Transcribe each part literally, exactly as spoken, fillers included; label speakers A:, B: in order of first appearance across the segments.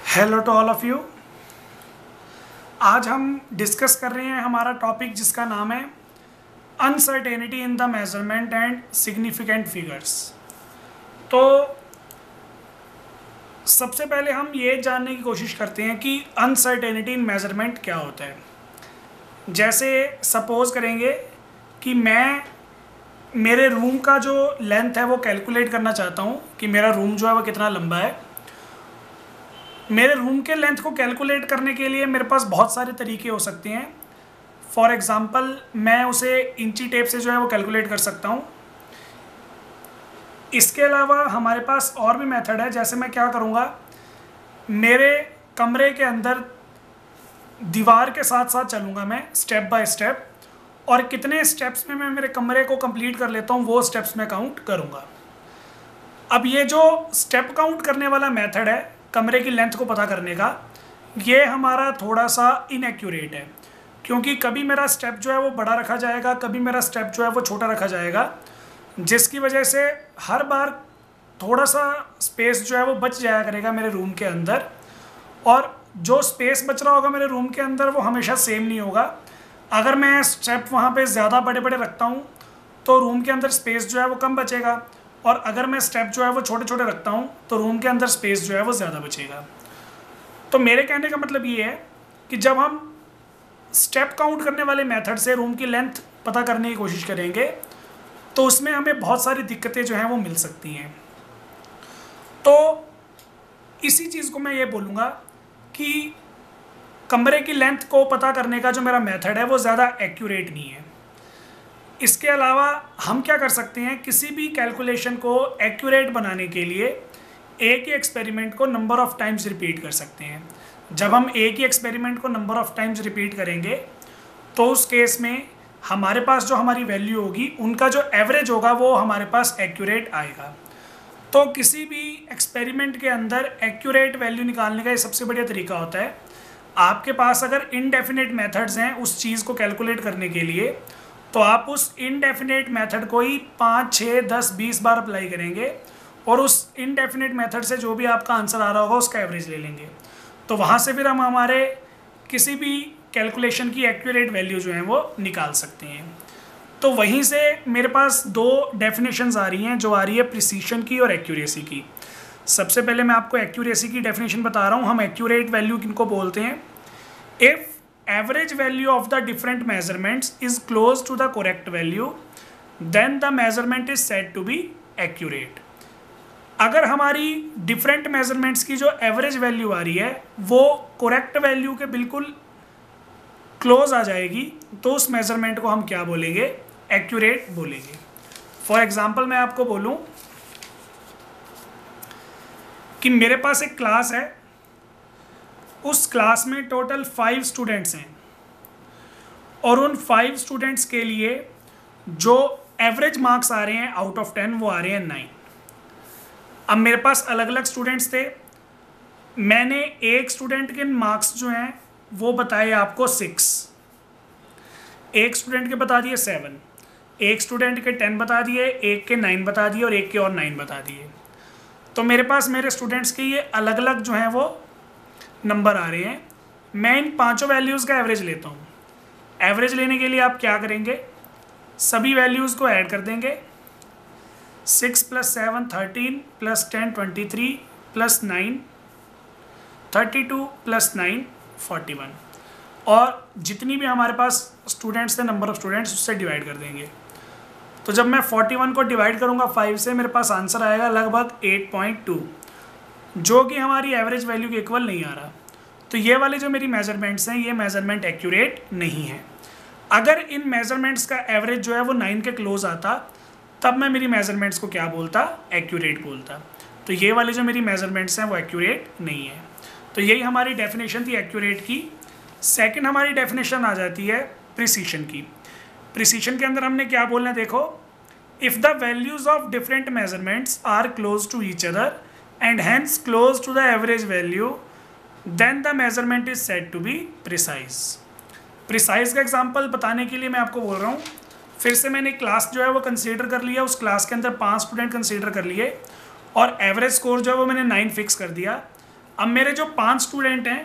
A: Hello to all of you. आज हम discuss कर रहे हैं हमारा टॉपिक जिसका नाम है uncertainty in the measurement and significant figures. तो सबसे पहले हम ये जानने की कोशिश करते हैं कि अनसर्टेनिटी इन मेजरमेंट क्या होता है। जैसे सपोज करेंगे कि मैं मेरे रूम का जो लेंथ है वो कैलकुलेट करना चाहता हूँ कि मेरा रूम जो है वो कितना लंबा है। मेरे रूम के लेंथ को कैलकुलेट करने के लिए मेरे पास बहुत सारे तरीके हो सकते हैं। फॉर एग्ज़ाम्पल मैं उसे इंची टेप से जो है वो कैलकुलेट कर सकता हूँ। इसके अलावा हमारे पास और भी मेथड है। जैसे मैं क्या करूँगा, मेरे कमरे के अंदर दीवार के साथ साथ चलूँगा मैं स्टेप बाय स्टेप, और कितने स्टेप्स में मैं मेरे कमरे को कंप्लीट कर लेता हूँ वो स्टेप्स मैं काउंट करूँगा। अब ये जो स्टेप काउंट करने वाला मेथड है कमरे की लेंथ को पता करने का, ये हमारा थोड़ा सा इनएक्यूरेट है, क्योंकि कभी मेरा स्टेप जो है वो बड़ा रखा जाएगा, कभी मेरा स्टेप जो है वो छोटा रखा जाएगा, जिसकी वजह से हर बार थोड़ा सा स्पेस जो है वो बच जाया करेगा मेरे रूम के अंदर। और जो स्पेस बच रहा होगा मेरे रूम के अंदर वो हमेशा सेम नहीं होगा। अगर मैं स्टेप वहाँ पे ज़्यादा बड़े बड़े रखता हूँ तो रूम के अंदर स्पेस जो है वो कम बचेगा, और अगर मैं स्टेप जो है वो छोटे छोटे रखता हूँ तो रूम के अंदर स्पेस जो है वो ज़्यादा बचेगा। तो मेरे कहने का मतलब ये है कि जब हम स्टेप काउंट करने वाले मेथड से रूम की लेंथ पता करने की कोशिश करेंगे तो उसमें हमें बहुत सारी दिक्कतें जो हैं वो मिल सकती हैं। तो इसी चीज़ को मैं ये बोलूँगा कि कमरे की लेंथ को पता करने का जो मेरा मेथड है वो ज़्यादा एक्यूरेट नहीं है। इसके अलावा हम क्या कर सकते हैं, किसी भी कैलकुलेशन को एक्यूरेट बनाने के लिए एक ही एक्सपेरिमेंट को नंबर ऑफ़ टाइम्स रिपीट कर सकते हैं। जब हम एक ही एक्सपेरिमेंट को नंबर ऑफ़ टाइम्स रिपीट करेंगे तो उस केस में हमारे पास जो हमारी वैल्यू होगी उनका जो एवरेज होगा वो हमारे पास एक्यूरेट आएगा। तो किसी भी एक्सपेरिमेंट के अंदर एक्यूरेट वैल्यू निकालने का ये सबसे बढ़िया तरीका होता है। आपके पास अगर इनडेफिनेट मेथड्स हैं उस चीज़ को कैलकुलेट करने के लिए, तो आप उस इनडेफिनेट मेथड को ही पाँच छः दस बीस बार अप्लाई करेंगे और उस इनडेफिनेट मेथड से जो भी आपका आंसर आ रहा होगा उसका एवरेज ले लेंगे। तो वहाँ से फिर हम हमारे किसी भी कैलकुलेशन की एक्यूरेट वैल्यू जो है वो निकाल सकते हैं। तो वहीं से मेरे पास दो डेफिनेशंस आ रही हैं, जो आ रही है प्रिसीशन की और एक्यूरेसी की। सबसे पहले मैं आपको एक्यूरेसी की डेफिनेशन बता रहा हूँ। हम एक्यूरेट वैल्यू किनको बोलते हैं? If average value of the different measurements is close to the correct value, then the measurement is said to be accurate. अगर हमारी different measurements की जो average value आ रही है वो correct value के बिल्कुल close आ जाएगी तो उस measurement को हम क्या बोलेंगे? accurate बोलेंगे। For example मैं आपको बोलूँ कि मेरे पास एक क्लास है, उस क्लास में टोटल फाइव स्टूडेंट्स हैं और उन फाइव स्टूडेंट्स के लिए जो एवरेज मार्क्स आ रहे हैं आउट ऑफ टेन वो आ रहे हैं नाइन। अब मेरे पास अलग अलग स्टूडेंट्स थे। मैंने एक स्टूडेंट के मार्क्स जो हैं वो बताए आपको सिक्स, एक स्टूडेंट के बता दिए सेवन, एक स्टूडेंट के टेन बता दिए, एक के नाइन बता दिए और एक के और नाइन बता दिए। तो मेरे पास मेरे स्टूडेंट्स के ये अलग अलग जो हैं वो नंबर आ रहे हैं। मैं इन पांचों वैल्यूज़ का एवरेज लेता हूँ। एवरेज लेने के लिए आप क्या करेंगे, सभी वैल्यूज़ को ऐड कर देंगे। Six plus seven thirteen plus ten twenty three plus nine thirty two plus nine forty one, और जितनी भी हमारे पास स्टूडेंट्स थे नंबर ऑफ़ स्टूडेंट्स उससे डिवाइड कर देंगे। तो जब मैं फोर्टी वन को डिवाइड करूँगा फाइव से मेरे पास आंसर आएगा लगभग एट पॉइंट टू, जो कि हमारी एवरेज वैल्यू के इक्वल नहीं आ रहा। तो ये वाले जो मेरी मेजरमेंट्स हैं ये मेजरमेंट एक्यूरेट नहीं है। अगर इन मेजरमेंट्स का एवरेज जो है वो नाइन के क्लोज आता तब मैं मेरी मेजरमेंट्स को क्या बोलता? एक्यूरेट बोलता। तो ये वाले जो मेरी मेजरमेंट्स हैं वो एक्यूरेट नहीं है। तो यही हमारी डेफिनेशन थी एक्यूरेट की। सेकेंड हमारी डेफिनेशन आ जाती है प्रिसीशन की। प्रिसीशन के अंदर हमने क्या बोलना है, देखो, if the values of different measurements are close to each other and hence close to the average value, then the measurement is said to be precise. Precise का एग्जांपल बताने के लिए मैं आपको बोल रहा हूँ, फिर से मैंने क्लास जो है वो कंसीडर कर लिया, उस क्लास के अंदर पांच स्टूडेंट कंसीडर कर लिए और एवरेज स्कोर जो है वो मैंने नाइन फिक्स कर दिया। अब मेरे जो पांच स्टूडेंट हैं,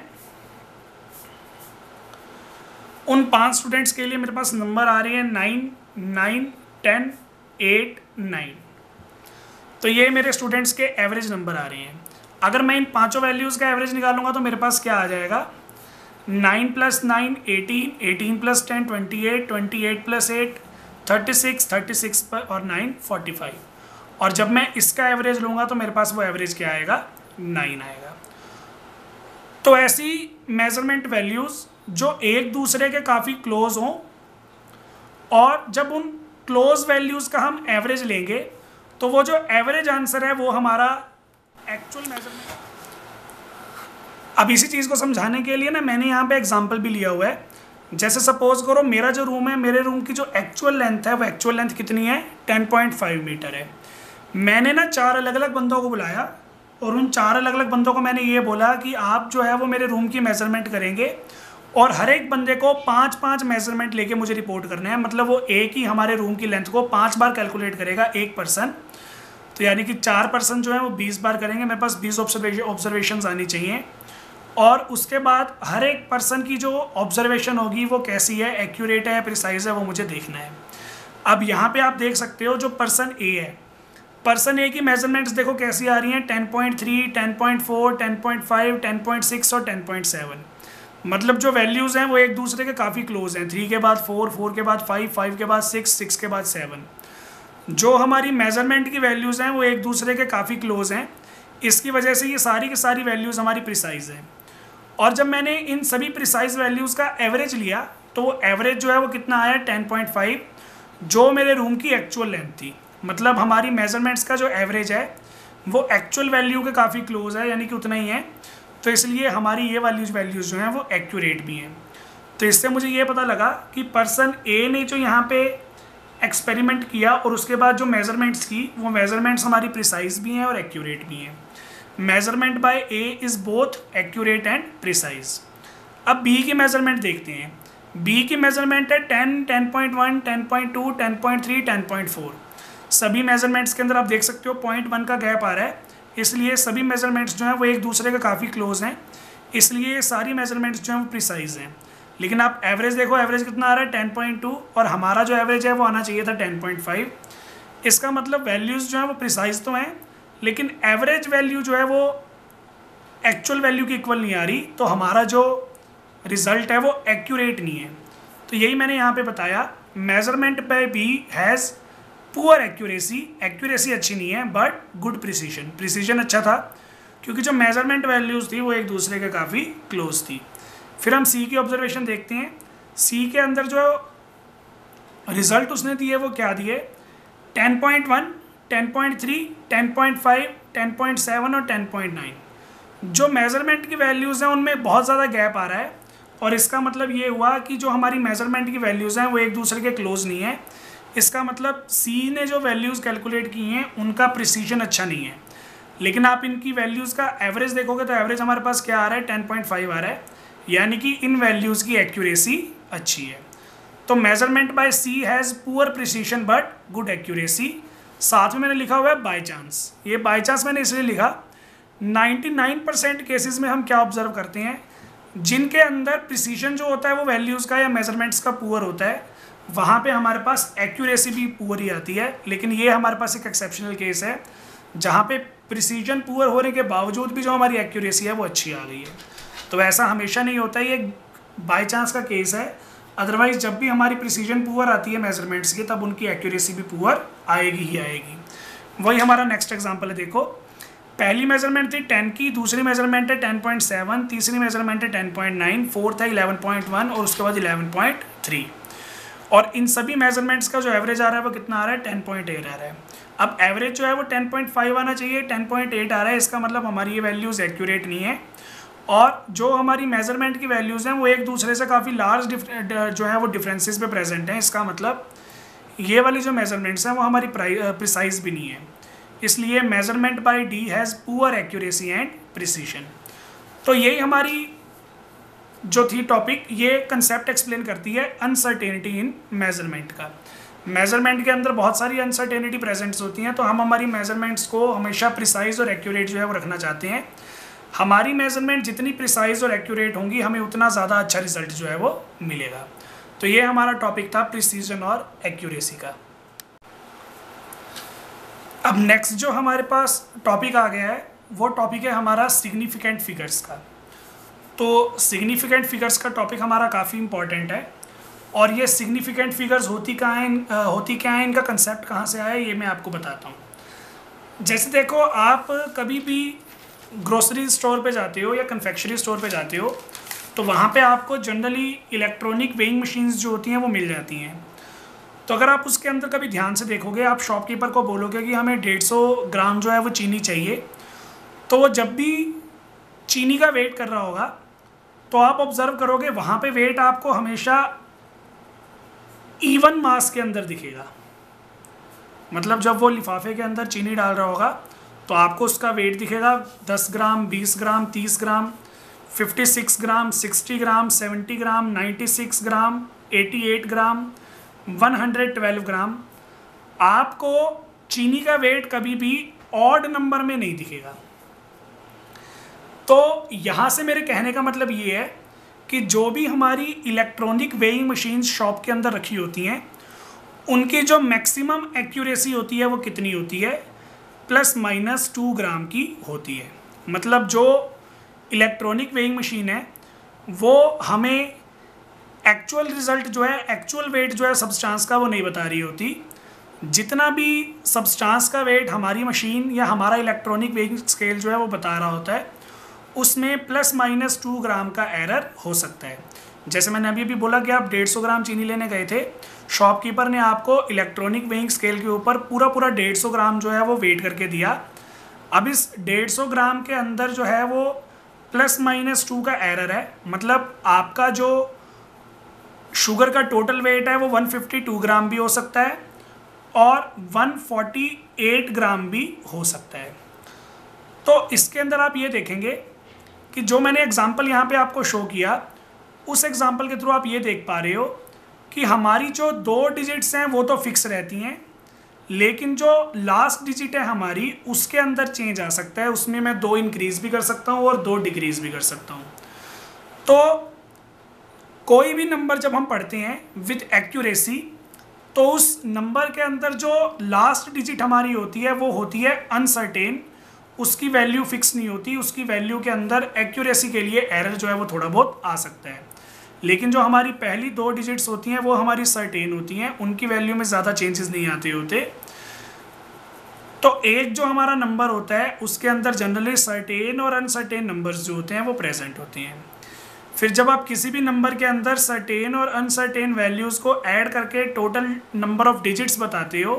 A: उन पांच स्टूडेंट्स के लिए मेरे पास नंबर आ रही है nine nine ten eight nine. तो ये मेरे स्टूडेंट्स के एवरेज नंबर आ रहे हैं। अगर मैं इन पांचों वैल्यूज़ का एवरेज निकालूंगा तो मेरे पास क्या आ जाएगा, nine plus nine eighteen, eighteen plus ten twenty eight, twenty eight plus eight thirty six, thirty six और नाइन फोर्टी फाइव। और जब मैं इसका एवरेज लूँगा तो मेरे पास वो एवरेज क्या आएगा, नाइन आएगा। तो ऐसी मेजरमेंट वैल्यूज़ जो एक दूसरे के काफ़ी क्लोज हों, और जब उन क्लोज वैल्यूज़ का हम एवरेज लेंगे तो वो जो एवरेज आंसर है वो हमारा एक्चुअल मेजरमेंट। अब इसी चीज़ को समझाने के लिए ना मैंने यहाँ पे एग्जांपल भी लिया हुआ है। जैसे सपोज करो मेरा जो रूम है, मेरे रूम की जो एक्चुअल लेंथ है वो एक्चुअल लेंथ कितनी है, टेन पॉइंट फाइव मीटर है। मैंने ना चार अलग अलग बंदों को बुलाया और उन चार अलग अलग बंदों को मैंने ये बोला कि आप जो है वो मेरे रूम की मेजरमेंट करेंगे और हर एक बंदे को पाँच पाँच मेजरमेंट लेके मुझे रिपोर्ट करना है। मतलब वो एक ही हमारे रूम की लेंथ को पाँच बार कैलकुलेट करेगा एक पर्सन। तो यानी कि चार पर्सन जो है वो बीस बार करेंगे। मेरे पास बीस ऑब्जर्वेशन ऑब्जर्वेशंस आनी चाहिए। और उसके बाद हर एक पर्सन की जो ऑब्जर्वेशन होगी वो कैसी है, एक्यूरेट है, प्रिसाइज है, वो मुझे देखना है। अब यहाँ पे आप देख सकते हो जो पर्सन ए है, पर्सन ए की मेजरमेंट्स देखो कैसी आ रही हैं, ten point three, ten point four, ten point five, ten point six और टेन पॉइंट सेवन। मतलब जो वैल्यूज़ हैं वो एक दूसरे के काफ़ी क्लोज हैं। थ्री के बाद फोर, फोर के बाद फाइव, फाइव के बाद सिक्स, सिक्स के बाद सेवन। जो हमारी मेजरमेंट की वैल्यूज़ हैं वो एक दूसरे के काफ़ी क्लोज हैं। इसकी वजह से ये सारी की सारी वैल्यूज़ हमारी प्रिसाइज हैं। और जब मैंने इन सभी प्रिसाइज वैल्यूज़ का एवरेज लिया तो वो एवरेज जो है वो कितना आया, टेन पॉइंट फाइव, जो मेरे रूम की एक्चुअल लेंथ थी। मतलब हमारी मेजरमेंट्स का जो एवरेज है वो एक्चुअल वैल्यू के काफ़ी क्लोज है, यानी कि उतना ही है। तो इसलिए हमारी ये वाली वैल्यूज़ जो हैं वो एक्यूरेट भी हैं। तो इससे मुझे ये पता लगा कि पर्सन ए ने जो यहाँ पे एक्सपेरिमेंट किया और उसके बाद जो मेजरमेंट्स की, वो मेजरमेंट्स हमारी प्रिसाइज भी हैं और एक्यूरेट भी हैं। Measurement by A is both accurate and precise. अब बी की मेजरमेंट देखते हैं। बी की मेजरमेंट है ten, ten point one, ten point two, ten point three, ten point four. सभी मेजरमेंट्स के अंदर आप देख सकते हो पॉइंट वन का गैप आ रहा है, इसलिए सभी मेजरमेंट्स जो हैं वो एक दूसरे के काफ़ी क्लोज हैं, इसलिए सारी मेजरमेंट्स जो हैं वो प्रिसाइज हैं। लेकिन आप एवरेज देखो, एवरेज कितना आ रहा है, टेन पॉइंट टू, और हमारा जो एवरेज है वो आना चाहिए था टेन पॉइंट फाइव। इसका मतलब वैल्यूज़ जो हैं वो प्रिसाइज तो हैं, लेकिन एवरेज वैल्यू जो है वो एक्चुअल वैल्यू की इक्वल नहीं आ रही। तो हमारा जो रिजल्ट है वो एक्यूरेट नहीं है। तो यही मैंने यहाँ पे बताया, measurement by B has poor accuracy. Accuracy अच्छी नहीं है बट गुड प्रिसीजन। प्रिसीजन अच्छा था क्योंकि जो मेजरमेंट वैल्यूज़ थी वो एक दूसरे के काफ़ी क्लोज थी। फिर हम सी की ऑब्जर्वेशन देखते हैं। सी के अंदर जो रिजल्ट उसने दिए वो क्या दिए, ten point one, ten point three, ten point five, ten point seven और टेन पॉइंट नाइन। जो मेजरमेंट की वैल्यूज़ हैं उनमें बहुत ज़्यादा गैप आ रहा है, और इसका मतलब ये हुआ कि जो हमारी मेजरमेंट की वैल्यूज़ हैं वो एक दूसरे के क्लोज नहीं है। इसका मतलब सी ने जो वैल्यूज़ कैलकुलेट की हैं उनका प्रिसीजन अच्छा नहीं है। लेकिन आप इनकी वैल्यूज़ का एवरेज देखोगे तो एवरेज हमारे पास क्या आ रहा है, टेन पॉइंट फाइव आ रहा है, यानी कि इन वैल्यूज़ की एक्यूरेसी अच्छी है। तो measurement by C has poor precision but good accuracy. साथ में मैंने लिखा हुआ है बाय चांस। ये बाय चांस मैंने इसलिए लिखा, नाइन्टी नाइन परसेंट केसेस में हम क्या ऑब्जर्व करते हैं, जिनके अंदर प्रिसीजन जो होता है वो वैल्यूज़ का या मेजरमेंट्स का पुअर होता है, वहाँ पे हमारे पास एक्यूरेसी भी पुअर ही आती है। लेकिन ये हमारे पास एक एक्सेप्शनल केस है जहाँ पे प्रिसीजन पुअर होने के बावजूद भी जो हमारी एक्यूरेसी है वो अच्छी आ गई है। तो ऐसा हमेशा नहीं होता, ये बाय चांस का केस है। अदरवाइज जब भी हमारी प्रिसीजन पुअर आती है मेजरमेंट्स की, तब उनकी एक्यूरेसी भी पुअर आएगी ही आएगी। वही हमारा नेक्स्ट एग्जाम्पल है। देखो, पहली मेजरमेंट थी टेन की, दूसरी मेजरमेंट है टेन पॉइंट सेवन, तीसरी मेजरमेंट है टेन पॉइंट नाइन, फोर्थ है इलेवन पॉइंट वन और उसके बाद इलेवन पॉइंट थ्री। और इन सभी मेजरमेंट्स का जो एवरेज आ रहा है वो कितना आ रहा है, टेन पॉइंट एट आ रहा है। अब एवरेज जो है वो टेन पॉइंट फाइव आना चाहिए, टेन पॉइंट एट आ रहा है। इसका मतलब हमारी ये वैल्यूज़ एक्यूरेट नहीं है, और जो हमारी मेजरमेंट की वैल्यूज़ हैं वो एक दूसरे से काफ़ी लार्ज जो है वो डिफरेंसेस पे प्रेजेंट हैं। इसका मतलब ये वाली जो मेजरमेंट्स हैं वो हमारी प्रिसाइज भी नहीं है। इसलिए measurement by D has poor accuracy and precision. तो यही हमारी जो थी टॉपिक, ये कंसेप्ट एक्सप्लेन करती है अनसर्टेनिटी इन मेजरमेंट का। मेजरमेंट के अंदर बहुत सारी अनसर्टेनिटी प्रेजेंट्स होती हैं, तो हम हमारी मेजरमेंट्स को हमेशा प्रिसाइज और एक्यूरेट जो है वो रखना चाहते हैं। हमारी मेजरमेंट जितनी प्रिसाइज और एक्यूरेट होंगी हमें उतना ज़्यादा अच्छा रिजल्ट जो है वो मिलेगा। तो ये हमारा टॉपिक था प्रिसीजन और एक्यूरेसी का। अब नेक्स्ट जो हमारे पास टॉपिक आ गया है वो टॉपिक है हमारा सिग्निफिकेंट फिगर्स का। तो सिग्निफिकेंट फिगर्स का टॉपिक हमारा काफ़ी इंपॉर्टेंट है और ये सिग्निफिकेंट फिगर्स होती कहाँ हैं, होती क्या है, इनका कंसेप्ट कहाँ से आया ये मैं आपको बताता हूँ। जैसे देखो, आप कभी भी ग्रोसरी स्टोर पे जाते हो या कन्फेक्शनरी स्टोर पे जाते हो तो वहाँ पे आपको जनरली इलेक्ट्रॉनिक वेइंग मशीन्स जो होती हैं वो मिल जाती हैं। तो अगर आप उसके अंदर कभी ध्यान से देखोगे, आप शॉपकीपर को बोलोगे कि हमें डेढ़ सौ ग्राम जो है वो चीनी चाहिए, तो वो जब भी चीनी का वेट कर रहा होगा तो आप ऑब्ज़र्व करोगे वहाँ पे वेट आपको हमेशा इवन मास के अंदर दिखेगा। मतलब जब वो लिफाफे के अंदर चीनी डाल रहा होगा तो आपको उसका वेट दिखेगा दस ग्राम, बीस ग्राम, तीस ग्राम, छप्पन ग्राम, साठ ग्राम, सत्तर ग्राम, छियानवे ग्राम, अठासी ग्राम, एक सौ बारह ग्राम। आपको चीनी का वेट कभी भी ऑड नंबर में नहीं दिखेगा। तो यहाँ से मेरे कहने का मतलब ये है कि जो भी हमारी इलेक्ट्रॉनिक वेइंग मशीन्स शॉप के अंदर रखी होती हैं उनकी जो मैक्सिमम एक्यूरेसी होती है वो कितनी होती है, प्लस माइनस टू ग्राम की होती है। मतलब जो इलेक्ट्रॉनिक वेइंग मशीन है वो हमें एक्चुअल रिज़ल्ट जो है, एक्चुअल वेट जो है सब्सटेंस का वो नहीं बता रही होती। जितना भी सब्सटेंस का वेट हमारी मशीन या हमारा इलेक्ट्रॉनिक वेइंग स्केल जो है वो बता रहा होता है उसमें प्लस माइनस टू ग्राम का एरर हो सकता है। जैसे मैंने अभी भी बोला कि आप डेढ़ सौ ग्राम चीनी लेने गए थे, शॉपकीपर ने आपको इलेक्ट्रॉनिक वेइंग स्केल के ऊपर पूरा पूरा डेढ़ सौ ग्राम जो है वो वेट करके दिया। अब इस डेढ़ सौ ग्राम के अंदर जो है वो प्लस माइनस टू का एरर है। मतलब आपका जो शुगर का टोटल वेट है वो एक सौ बावन ग्राम भी हो सकता है और एक सौ अड़तालीस ग्राम भी हो सकता है। तो इसके अंदर आप ये देखेंगे कि जो मैंने एग्जांपल यहाँ पे आपको शो किया उस एग्जांपल के थ्रू आप ये देख पा रहे हो कि हमारी जो दो डिजिट्स हैं वो तो फिक्स रहती हैं, लेकिन जो लास्ट डिजिट है हमारी उसके अंदर चेंज आ सकता है। उसमें मैं दो इंक्रीज भी कर सकता हूँ और दो डिक्रीज भी कर सकता हूँ। तो कोई भी नंबर जब हम पढ़ते हैं विद एक्यूरेसी तो उस नंबर के अंदर जो लास्ट डिजिट हमारी होती है वो होती है अनसर्टेन, उसकी वैल्यू फिक्स नहीं होती। उसकी वैल्यू के अंदर एक्यूरेसी के लिए एरर जो है वो थोड़ा बहुत आ सकता है। लेकिन जो हमारी पहली दो डिजिट्स होती हैं वो हमारी सर्टेन होती हैं, उनकी वैल्यू में ज़्यादा चेंजेस नहीं आते होते। तो एक जो हमारा नंबर होता है उसके अंदर जनरली सर्टेन और अनसर्टेन नंबर्स जो होते हैं वो प्रेजेंट होते हैं। फिर जब आप किसी भी नंबर के अंदर सर्टेन और अनसर्टेन वैल्यूज़ को ऐड करके टोटल नंबर ऑफ डिजिट्स बताते हो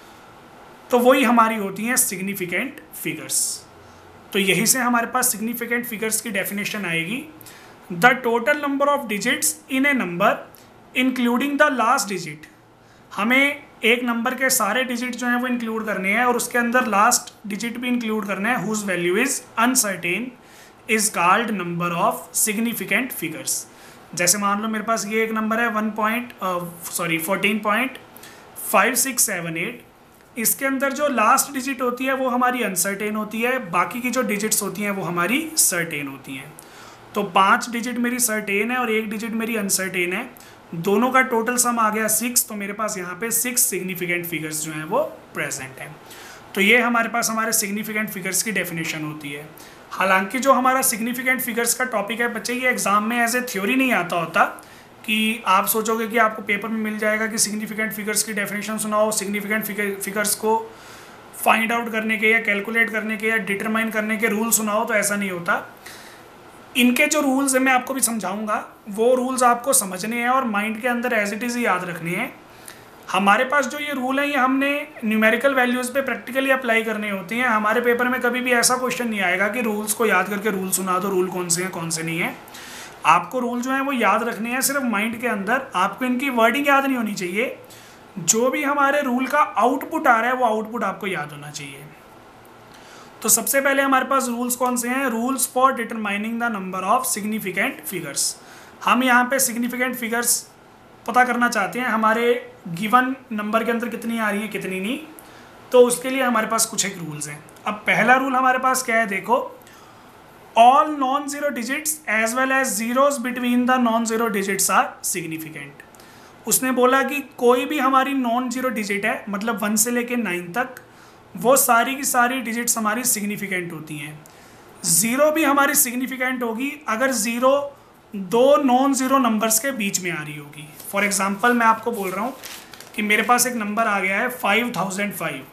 A: तो वही हमारी होती हैं सिग्निफिकेंट फिगर्स। तो यही से हमारे पास सिग्निफिकेंट फिगर्स की डेफिनेशन आएगी, the total number of digits in a number including the last digit. हमें एक नंबर के सारे डिजिट जो हैं वो इंक्लूड करने हैं और उसके अंदर लास्ट डिजिट भी इंक्लूड करना है, whose value is uncertain, is called number of significant figures. जैसे मान लो मेरे पास ये एक नंबर है one point sorry fourteen point five six seven eight. इसके अंदर जो लास्ट डिजिट होती है वो हमारी अनसर्टेन होती है, बाकी की जो डिजिट्स होती हैं वो हमारी सर्टेन होती हैं। तो पांच डिजिट मेरी सर्टेन है और एक डिजिट मेरी अनसर्टेन है, दोनों का टोटल सम आ गया सिक्स। तो मेरे पास यहाँ पे सिक्स सिग्निफिकेंट फिगर्स जो हैं वो प्रेजेंट हैं। तो ये हमारे पास हमारे सिग्निफिकेंट फिगर्स की डेफिनेशन होती है। हालांकि जो हमारा सिग्निफिकेंट फिगर्स का टॉपिक है बच्चे, ये एग्जाम में एज ए थ्योरी नहीं आता होता कि आप सोचोगे कि आपको पेपर में मिल जाएगा कि सिग्निफिकेंट फिगर्स की डेफिनेशन सुनाओ, सिग्निफिकेंट फिगर्स को फाइंड आउट करने के या कैलकुलेट करने के या डिटरमाइन करने के रूल सुनाओ। तो ऐसा नहीं होता। इनके जो रूल्स हैं मैं आपको भी समझाऊंगा, वो रूल्स आपको समझने हैं और माइंड के अंदर एज इट इज़ याद रखने हैं। हमारे पास जो ये रूल है ये हमने न्यूमेरिकल वैल्यूज़ पे प्रैक्टिकली अप्लाई करने होते हैं। हमारे पेपर में कभी भी ऐसा क्वेश्चन नहीं आएगा कि रूल्स को याद करके रूल सुना दो, रूल कौन से हैं कौन से नहीं है। आपको रूल जो है वो याद रखने हैं सिर्फ माइंड के अंदर। आपको इनकी वर्डिंग याद नहीं होनी चाहिए, जो भी हमारे रूल का आउटपुट आ रहा है वो आउटपुट आपको याद होना चाहिए। तो सबसे पहले हमारे पास रूल्स कौन से हैं? Rules for determining the number of significant figures. हम यहाँ पे सिग्निफिकेंट फिगर्स पता करना चाहते हैं, हमारे गिवन नंबर के अंदर कितनी आ रही है कितनी नहीं। तो उसके लिए हमारे पास कुछ एक रूल्स हैं। अब पहला रूल हमारे पास क्या है, देखो, all non zero digits as well as zeros between the non zero digits are significant. उसने बोला कि कोई भी हमारी नॉन जीरो डिजिट है, मतलब वन से लेके नाइन तक, वो सारी की सारी डिजिट्स हमारी सिग्निफिकेंट होती हैं। ज़ीरो भी हमारी सिग्निफिकेंट होगी अगर ज़ीरो दो नॉन ज़ीरो नंबर्स के बीच में आ रही होगी। फॉर एग्जांपल मैं आपको बोल रहा हूँ कि मेरे पास एक नंबर आ गया है फाइव थाउजेंड फाइव,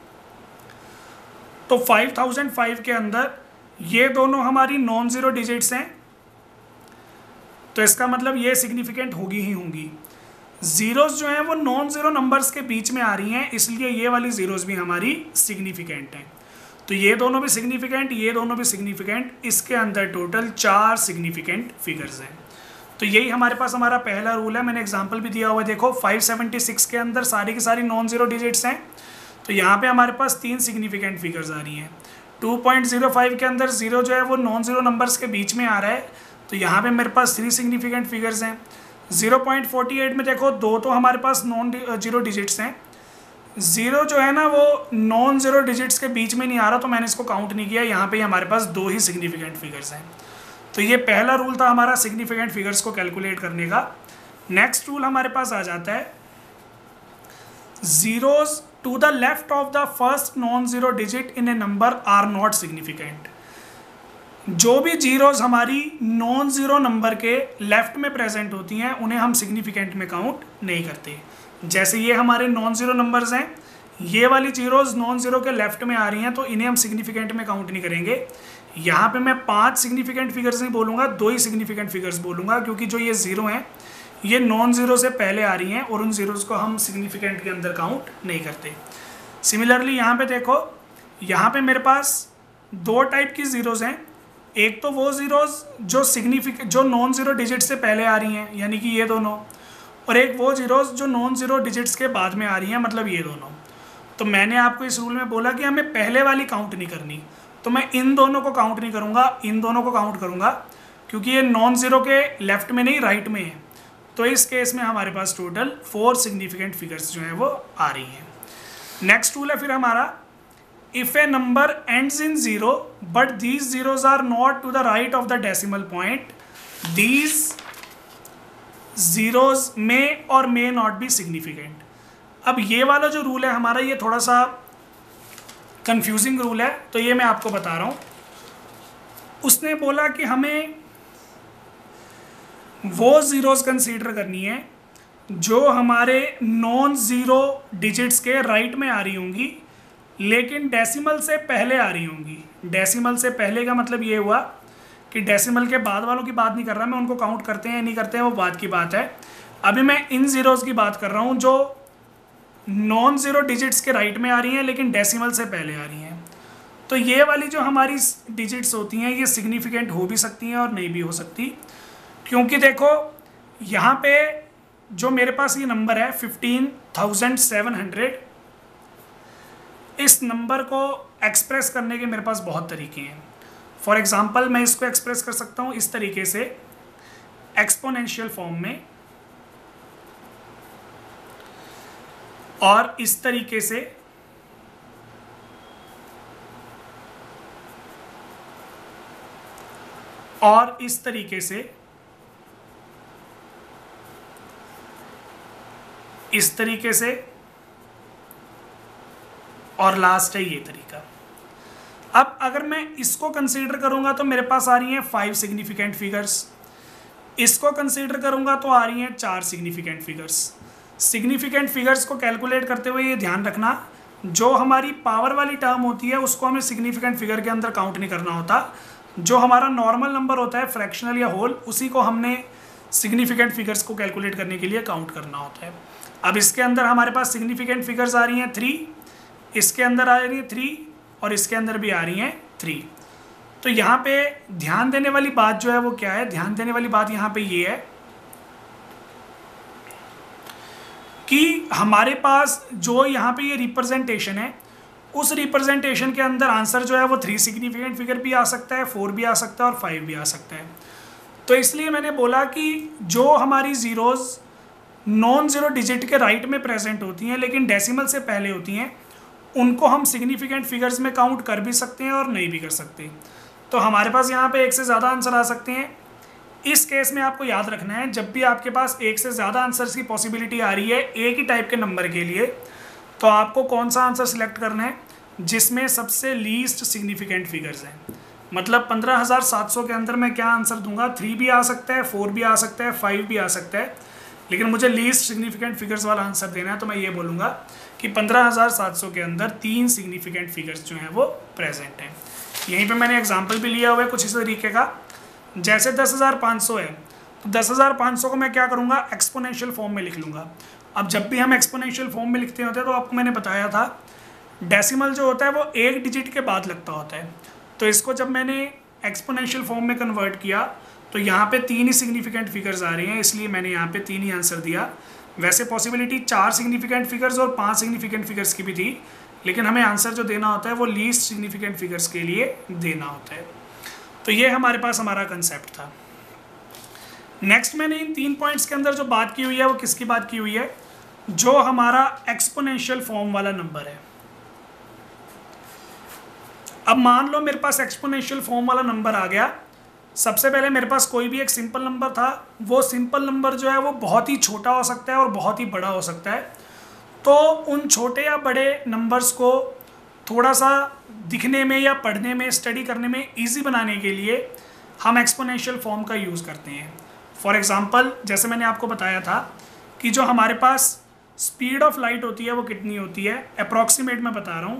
A: तो फाइव थाउजेंड फाइव के अंदर ये दोनों हमारी नॉन ज़ीरो डिजिट्स हैं, तो इसका मतलब ये सिग्निफिकेंट होगी ही होंगी। ज़ीरोज़ जो हैं वो नॉन ज़ीरो नंबर्स के बीच में आ रही हैं, इसलिए ये वाली ज़ीरोज़ भी हमारी सिग्निफिकेंट हैं। तो ये दोनों भी सिग्निफिकेंट, ये दोनों भी सिग्निफिकेंट, इसके अंदर टोटल चार सिग्निफिकेंट फिगर्स हैं। तो यही हमारे पास हमारा पहला रूल है। मैंने एग्जांपल भी दिया हुआ है, देखो फाइव सेवेंटी सिक्स के अंदर सारी की सारी नॉन ज़ीरो डिजिट्स हैं, तो यहाँ पे हमारे पास तीन सिग्निफिकेंट फिगर्स आ रही हैं। टू पॉइंट ज़ीरो फाइव के अंदर ज़ीरो जो है वो नॉन ज़ीरो नंबर्स के बीच में आ रहा है, तो यहाँ पे मेरे पास थ्री सिग्निफिकेंट फिगर्स हैं। ज़ीरो पॉइंट फोर्टी एट में देखो दो तो हमारे पास नॉन जीरो डिजिट्स हैं, ज़ीरो जो है ना वो नॉन ज़ीरो डिजिट्स के बीच में नहीं आ रहा, तो मैंने इसको काउंट नहीं किया। यहाँ पे हमारे पास दो ही सिग्निफिकेंट फिगर्स हैं। तो ये पहला रूल था हमारा सिग्निफिकेंट फिगर्स को कैलकुलेट करने का। नेक्स्ट रूल हमारे पास आ जाता है zeros to the left of the first non zero digit in a number are not significant. जो भी जीरोज़ हमारी नॉन ज़ीरो नंबर के लेफ्ट में प्रेजेंट होती हैं उन्हें हम सिग्निफिकेंट में काउंट नहीं करते। जैसे ये हमारे नॉन ज़ीरो नंबर्स हैं, ये वाली जीरोज़ नॉन ज़ीरो के लेफ्ट में आ रही हैं, तो इन्हें हम सिग्निफिकेंट में काउंट नहीं करेंगे। यहाँ पे मैं पांच सिग्निफिकेंट फिगर्स नहीं बोलूँगा, दो ही सिग्निफिकेंट फिगर्स बोलूँगा, क्योंकि जो ये ज़ीरो हैं ये नॉन ज़ीरो से पहले आ रही हैं और उन ज़ीरोज़ को हम सिग्निफिकेंट के अंदर काउंट नहीं करते। सिमिलरली यहाँ पे देखो, यहाँ पे मेरे पास दो टाइप की ज़ीरोज़ हैं। एक तो वो ज़ीरोज़ जो सिग्निफिक जो नॉन ज़ीरो डिजिट से पहले आ रही हैं, यानी कि ये दोनों, और एक वो ज़ीरोज़ जो नॉन ज़ीरो डिजिट्स के बाद में आ रही हैं, मतलब ये दोनों। तो मैंने आपको इस रूल में बोला कि हमें पहले वाली काउंट नहीं करनी, तो मैं इन दोनों को काउंट नहीं करूँगा, इन दोनों को काउंट करूँगा, क्योंकि ये नॉन ज़ीरो के लेफ्ट में नहीं राइट में है। तो इस केस में हमारे पास टोटल फोर सिग्निफिकेंट फिगर्स जो हैं वो आ रही हैं। नेक्स्ट रूल है फिर हमारा, if a number ends in zero but these zeros are not to the right of the decimal point, these zeros में और मे नॉट बी सिग्निफिकेंट। अब ये वाला जो रूल है हमारा, ये थोड़ा सा कंफ्यूजिंग रूल है, तो ये मैं आपको बता रहा हूँ। उसने बोला कि हमें वो ज़ीरोज़ कंसीडर करनी है जो हमारे नॉन ज़ीरो डिजिट्स के राइट में आ रही होंगी, लेकिन डेसिमल से पहले आ रही होंगी। डेसिमल से पहले का मतलब ये हुआ कि डेसिमल के बाद वालों की बात नहीं कर रहा मैं, उनको काउंट करते हैं या नहीं करते हैं वो बात की बात है। अभी मैं इन ज़ीरोज़ की बात कर रहा हूँ जो नॉन ज़ीरो डिजिट्स के राइट में आ रही हैं लेकिन डेसिमल से पहले आ रही हैं। तो ये वाली जो हमारी डिजिट्स होती हैं ये सिग्निफिकेंट हो भी सकती हैं और नहीं भी हो सकती, क्योंकि देखो यहाँ पे जो मेरे पास ये नंबर है फिफ्टीन थाउजेंड सेवन हंड्रेड, इस नंबर को एक्सप्रेस करने के मेरे पास बहुत तरीके हैं। फॉर एग्जांपल मैं इसको एक्सप्रेस कर सकता हूँ इस तरीके से, एक्सपोनेंशियल फॉर्म में, और इस तरीके से, और इस तरीके से, इस तरीके से, और लास्ट है ये तरीका। अब अगर मैं इसको कंसीडर करूंगा तो मेरे पास आ रही हैं फाइव सिग्निफिकेंट फिगर्स, इसको कंसीडर करूंगा तो आ रही हैं चार सिग्निफिकेंट फिगर्स। सिग्निफिकेंट फिगर्स को कैलकुलेट करते हुए ये ध्यान रखना, जो हमारी पावर वाली टर्म होती है उसको हमें सिग्निफिकेंट फिगर के अंदर काउंट नहीं करना होता। जो हमारा नॉर्मल नंबर होता है, फ्रैक्शनल या होल, उसी को हमने सिग्निफिकेंट फिगर्स को कैलकुलेट करने के लिए काउंट करना होता है। अब इसके अंदर हमारे पास सिग्निफिकेंट फिगर्स आ रही हैं थ्री, इसके अंदर आ रही है थ्री, और इसके अंदर भी आ रही हैं थ्री। तो यहाँ पे ध्यान देने वाली बात जो है वो क्या है, ध्यान देने वाली बात यहाँ पे ये है कि हमारे पास जो यहाँ पे ये रिप्रेजेंटेशन है, उस रिप्रेजेंटेशन के अंदर आंसर जो है वो थ्री सिग्निफिकेंट फिगर भी आ सकता है, फोर भी आ सकता है और फाइव भी आ सकता है। तो इसलिए मैंने बोला कि जो हमारी ज़ीरोज़ नॉन ज़ीरो डिजिट के राइट में प्रेजेंट होती हैं लेकिन डेसिमल से पहले होती हैं, उनको हम सिग्निफिकेंट फिगर्स में काउंट कर भी सकते हैं और नहीं भी कर सकते। तो हमारे पास यहाँ पे एक से ज़्यादा आंसर आ सकते हैं। इस केस में आपको याद रखना है, जब भी आपके पास एक से ज़्यादा आंसर्स की पॉसिबिलिटी आ रही है एक ही टाइप के नंबर के लिए, तो आपको कौन सा आंसर सिलेक्ट करना है जिसमें सबसे लीस्ट सिग्निफिकेंट फिगर्स हैं। मतलब पंद्रह हज़ार सात सौ के अंदर मैं क्या आंसर दूंगा, थ्री भी आ सकता है, फोर भी आ सकता है, फाइव भी आ सकता है, लेकिन मुझे लीस्ट सिग्निफिकेंट फिगर्स वाला आंसर देना है। तो मैं ये बोलूँगा कि पंद्रह हज़ार सात सौ के अंदर तीन सिग्निफिकेंट फिगर्स जो हैं वो प्रेजेंट हैं। यहीं पे मैंने एग्जांपल भी लिया हुआ है कुछ इस तरीके का। जैसे दस हज़ार पाँच सौ है, तो दस हज़ार पाँच सौ को मैं क्या करूँगा, एक्सपोनेंशियल फॉर्म में लिख लूँगा। अब जब भी हम एक्सपोनेंशियल फॉर्म में लिखते होते हैं, तो आपको मैंने बताया था डेसिमल जो होता है वो एक डिजिट के बाद लगता होता है। तो इसको जब मैंने एक्सपोनेंशियल फॉर्म में कन्वर्ट किया तो यहाँ पे तीन ही सिग्निफिकेंट फिगर्स आ रहे हैं, इसलिए मैंने यहाँ पे तीन ही आंसर दिया। वैसे पॉसिबिलिटी चार सिग्निफिकेंट फिगर्स और पांच सिग्निफिकेंट फिगर्स की भी थी, लेकिन हमें आंसर जो देना होता है वो लीस्ट सिग्निफिकेंट फिगर्स के लिए देना होता है। तो ये हमारे पास हमारा कंसेप्ट था। नेक्स्ट मैंने इन तीन पॉइंट्स के अंदर जो बात की हुई है वो किसकी बात की हुई है, जो हमारा एक्सपोनेंशियल फॉर्म वाला नंबर है। अब मान लो मेरे पास एक्सपोनेंशियल फॉर्म वाला नंबर आ गया। सबसे पहले मेरे पास कोई भी एक सिंपल नंबर था, वो सिंपल नंबर जो है वो बहुत ही छोटा हो सकता है और बहुत ही बड़ा हो सकता है। तो उन छोटे या बड़े नंबर्स को थोड़ा सा दिखने में या पढ़ने में, स्टडी करने में इजी बनाने के लिए हम एक्सपोनेंशियल फॉर्म का यूज़ करते हैं। फॉर एग्जांपल, जैसे मैंने आपको बताया था कि जो हमारे पास स्पीड ऑफ लाइट होती है वो कितनी होती है, अप्रॉक्सीमेट मैं बता रहा हूँ।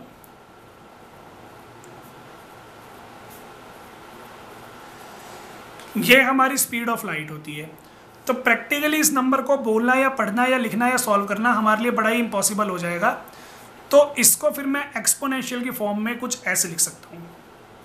A: ये हमारी स्पीड ऑफ लाइट होती है। तो प्रैक्टिकली इस नंबर को बोलना या पढ़ना या लिखना या सॉल्व करना हमारे लिए बड़ा ही इम्पॉसिबल हो जाएगा। तो इसको फिर मैं एक्सपोनेंशियल की फॉर्म में कुछ ऐसे लिख सकता हूँ।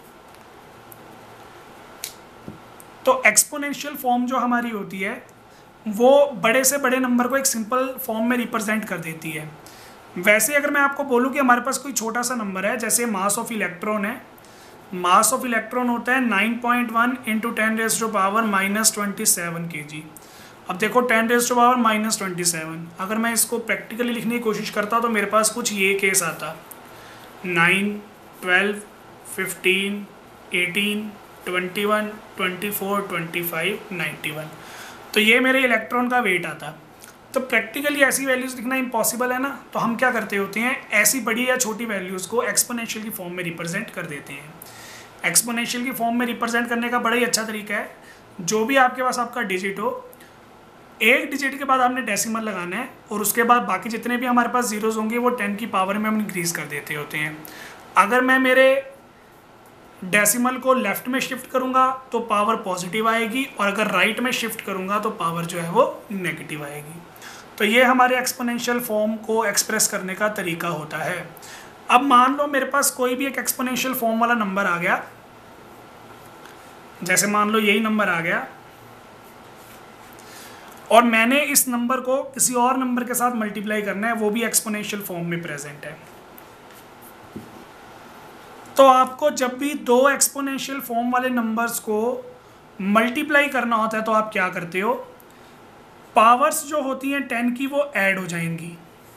A: तो एक्सपोनेंशियल फॉर्म जो हमारी होती है वो बड़े से बड़े नंबर को एक सिंपल फॉर्म में रिप्रेजेंट कर देती है। वैसे अगर मैं आपको बोलूँ कि हमारे पास कोई छोटा सा नंबर है, जैसे मास ऑफ इलेक्ट्रॉन है, मास ऑफ इलेक्ट्रॉन होता है nine point one into ten raise to power minus twenty seven K G. अब देखो ten raise to power minus twenty seven, अगर मैं इसको प्रैक्टिकली लिखने की कोशिश करता तो मेरे पास कुछ ये केस आता, nine, twelve, fifteen, eighteen, twenty one, twenty four, twenty five, ninety one. तो ये मेरे इलेक्ट्रॉन का वेट आता। तो प्रैक्टिकली ऐसी वैल्यूज़ लिखना इम्पॉसिबल है ना, तो हम क्या करते होते हैं, ऐसी बड़ी या छोटी वैल्यूज़ को एक्सपोनेंशियल की फॉर्म में रिप्रेजेंट कर देते हैं। एक्सपोनेंशियल की फॉर्म में रिप्रेजेंट करने का बड़ा ही अच्छा तरीका है, जो भी आपके पास आपका डिजिट हो, एक डिजिट के बाद आपने डेसिमल लगाना है और उसके बाद बाकी जितने भी हमारे पास जीरोज होंगे वो टेन की पावर में हम इंक्रीज़ कर देते होते हैं। अगर मैं मेरे डेसिमल को लेफ़्ट में शिफ्ट करूँगा तो पावर पॉजिटिव आएगी, और अगर राइट में शिफ्ट करूँगा तो पावर जो है वो नेगेटिव आएगी। तो ये हमारे एक्सपोनेंशियल फॉर्म को एक्सप्रेस करने का तरीका होता है। अब मान लो मेरे पास कोई भी एक एक्सपोनेंशियल फॉर्म वाला नंबर आ गया, जैसे मान लो यही नंबर आ गया, और मैंने इस नंबर को किसी और नंबर के साथ मल्टीप्लाई करना है, वो भी एक्सपोनेंशियल फॉर्म में प्रेजेंट है। तो आपको जब भी दो एक्सपोनेंशियल फॉर्म वाले नंबर्स को मल्टीप्लाई करना होता है तो आप क्या करते हो, पावर्स जो होती हैं टेन की वो ऐड हो जाएंगी।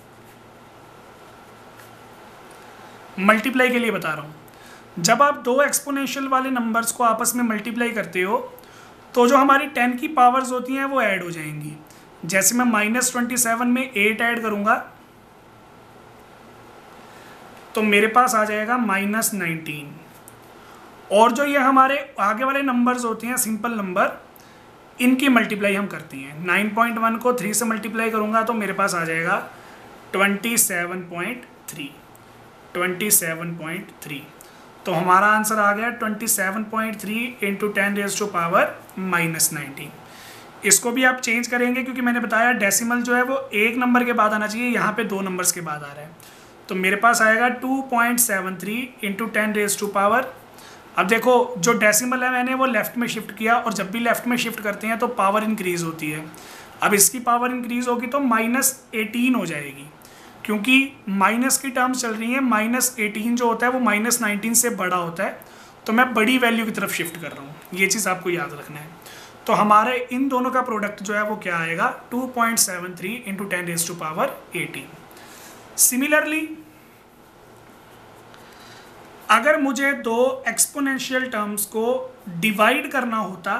A: मल्टीप्लाई के लिए बता रहा हूँ, जब आप दो एक्सपोनेंशियल वाले नंबर्स को आपस में मल्टीप्लाई करते हो तो जो हमारी टेन की पावर्स होती हैं वो ऐड हो जाएंगी। जैसे मैं माइनस ट्वेंटी सेवन में एट ऐड करूँगा तो मेरे पास आ जाएगा माइनस नाइनटीन। और जो ये हमारे आगे वाले नंबर्स होते हैं सिंपल नंबर, इनकी मल्टीप्लाई हम करते हैं। नाइन पॉइंट वन को थ्री से मल्टीप्लाई करूँगा तो मेरे पास आ जाएगा twenty seven point three, twenty seven point three. तो हमारा आंसर आ गया twenty seven point three into ten raise to power minus nineteen. इसको भी आप चेंज करेंगे क्योंकि मैंने बताया डेसिमल जो है वो एक नंबर के बाद आना चाहिए, यहाँ पे दो नंबर्स के बाद आ रहा है। तो मेरे पास आएगा two point seven three into ten raise to power. अब देखो जो डेसिमल है मैंने वो लेफ़्ट में शिफ्ट किया, और जब भी लेफ़्ट में शिफ्ट करते हैं तो पावर इंक्रीज़ होती है। अब इसकी पावर इंक्रीज़ होगी तो माइनस एटीन हो जाएगी, क्योंकि माइनस की टर्म्स चल रही हैं। माइनस एटीन जो होता है वो माइनस नाइनटीन से बड़ा होता है, तो मैं बड़ी वैल्यू की तरफ शिफ्ट कर रहा हूँ। ये चीज़ आपको याद रखना है। तो हमारे इन दोनों का प्रोडक्ट जो है वो क्या आएगा, two point seven three into ten raise to power eighteen. Similarly अगर मुझे दो एक्सपोनेंशियल टर्म्स को डिवाइड करना होता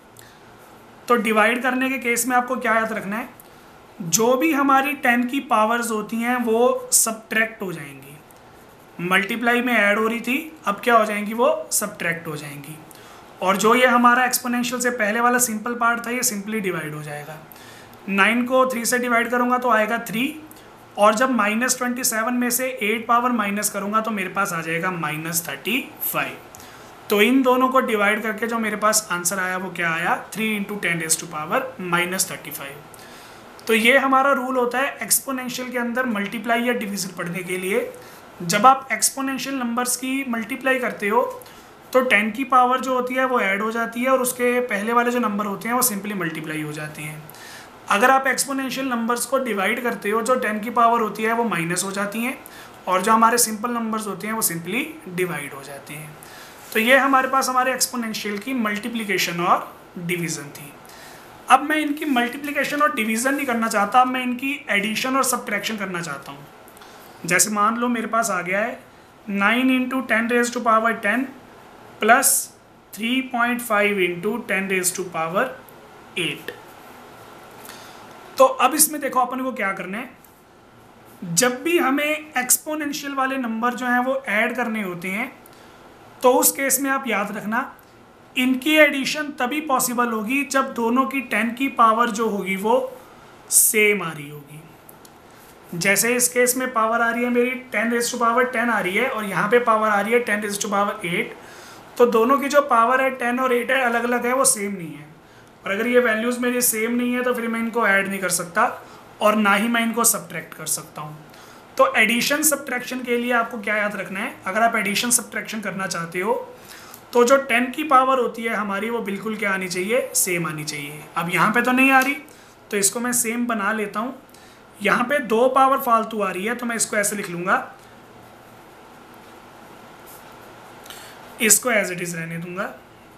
A: तो डिवाइड करने के केस में आपको क्या याद रखना है, जो भी हमारी टेन की पावर्स होती हैं वो सब्ट्रैक्ट हो जाएंगी। मल्टीप्लाई में ऐड हो रही थी, अब क्या हो जाएंगी, वो सब्ट्रैक्ट हो जाएंगी। और जो ये हमारा एक्सपोनेंशियल से पहले वाला सिंपल पार्ट था ये सिंपली डिवाइड हो जाएगा। नाइन को थ्री से डिवाइड करूँगा तो आएगा थ्री, और जब माइनस ट्वेंटी सेवन में से एट पावर माइनस करूँगा तो मेरे पास आ जाएगा माइनस थर्टी फाइव। तो इन दोनों को डिवाइड करके जो मेरे पास आंसर आया वो क्या आया, three into ten raise to power minus thirty five. तो ये हमारा रूल होता है एक्सपोनेंशियल के अंदर मल्टीप्लाई या डिवीजन पढ़ने के लिए। जब आप एक्सपोनेंशियल नंबर्स की मल्टीप्लाई करते हो तो टेन की पावर जो होती है वो ऐड हो जाती है और उसके पहले वाले जो नंबर होते हैं वो सिंपली मल्टीप्लाई हो जाती हैं। अगर आप एक्सपोनेंशियल नंबर्स को डिवाइड करते हो, जो टेन की पावर होती है वो माइनस हो जाती हैं और जो हमारे सिंपल नंबर्स होते हैं वो सिंपली डिवाइड हो जाते हैं। तो ये हमारे पास हमारे एक्सपोनेंशियल की मल्टीप्लिकेशन और डिवीज़न थी। अब मैं इनकी मल्टीप्लिकेशन और डिवीज़न नहीं करना चाहता, अब मैं इनकी एडिशन और सब्ट्रैक्शन करना चाहता हूँ। जैसे मान लो मेरे पास आ गया है nine into ten raise to power ten plus three point five into ten raise to power eight. तो अब इसमें देखो अपन को क्या करना है, जब भी हमें एक्सपोनेंशियल वाले नंबर जो हैं वो ऐड करने होते हैं तो उस केस में आप याद रखना इनकी एडिशन तभी पॉसिबल होगी जब दोनों की टेन की पावर जो होगी वो सेम आ रही होगी। जैसे इस केस में पावर आ रही है मेरी ten raise to power ten आ रही है और यहाँ पे पावर आ रही है ten raise to power eight, तो दोनों की जो पावर है टेन और एट है अलग अलग है, वो सेम नहीं है। और अगर ये वैल्यूज़ मेरी सेम नहीं है तो फिर मैं इनको ऐड नहीं कर सकता और ना ही मैं इनको सब्ट्रैक्ट कर सकता हूँ। तो एडिशन सब्ट्रैक्शन के लिए आपको क्या याद रखना है, अगर आप एडिशन सब्ट्रैक्शन करना चाहते हो तो जो टेन की पावर होती है हमारी वो बिल्कुल क्या आनी चाहिए, सेम आनी चाहिए। अब यहाँ पे तो नहीं आ रही तो इसको मैं सेम बना लेता हूँ। यहाँ पे दो पावर फालतू आ रही है तो मैं इसको ऐसे लिख लूँगा, इसको एज इट इज़ रहने दूंगा।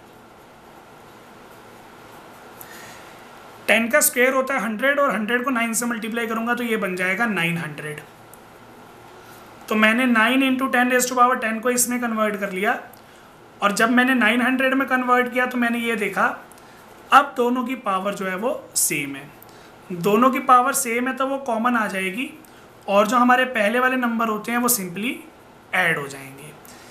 A: टेन का स्क्वायर होता है हंड्रेड और हंड्रेड को नाइन से मल्टीप्लाई करूंगा तो ये बन जाएगा नाइन हंड्रेड। तो मैंने nine into ten raise to power ten को इसमें कन्वर्ट कर लिया और जब मैंने नाइन हंड्रेड में कन्वर्ट किया तो मैंने ये देखा अब दोनों की पावर जो है वो सेम है। दोनों की पावर सेम है तो वो कॉमन आ जाएगी और जो हमारे पहले वाले नंबर होते हैं वो सिंपली ऐड हो जाएंगे।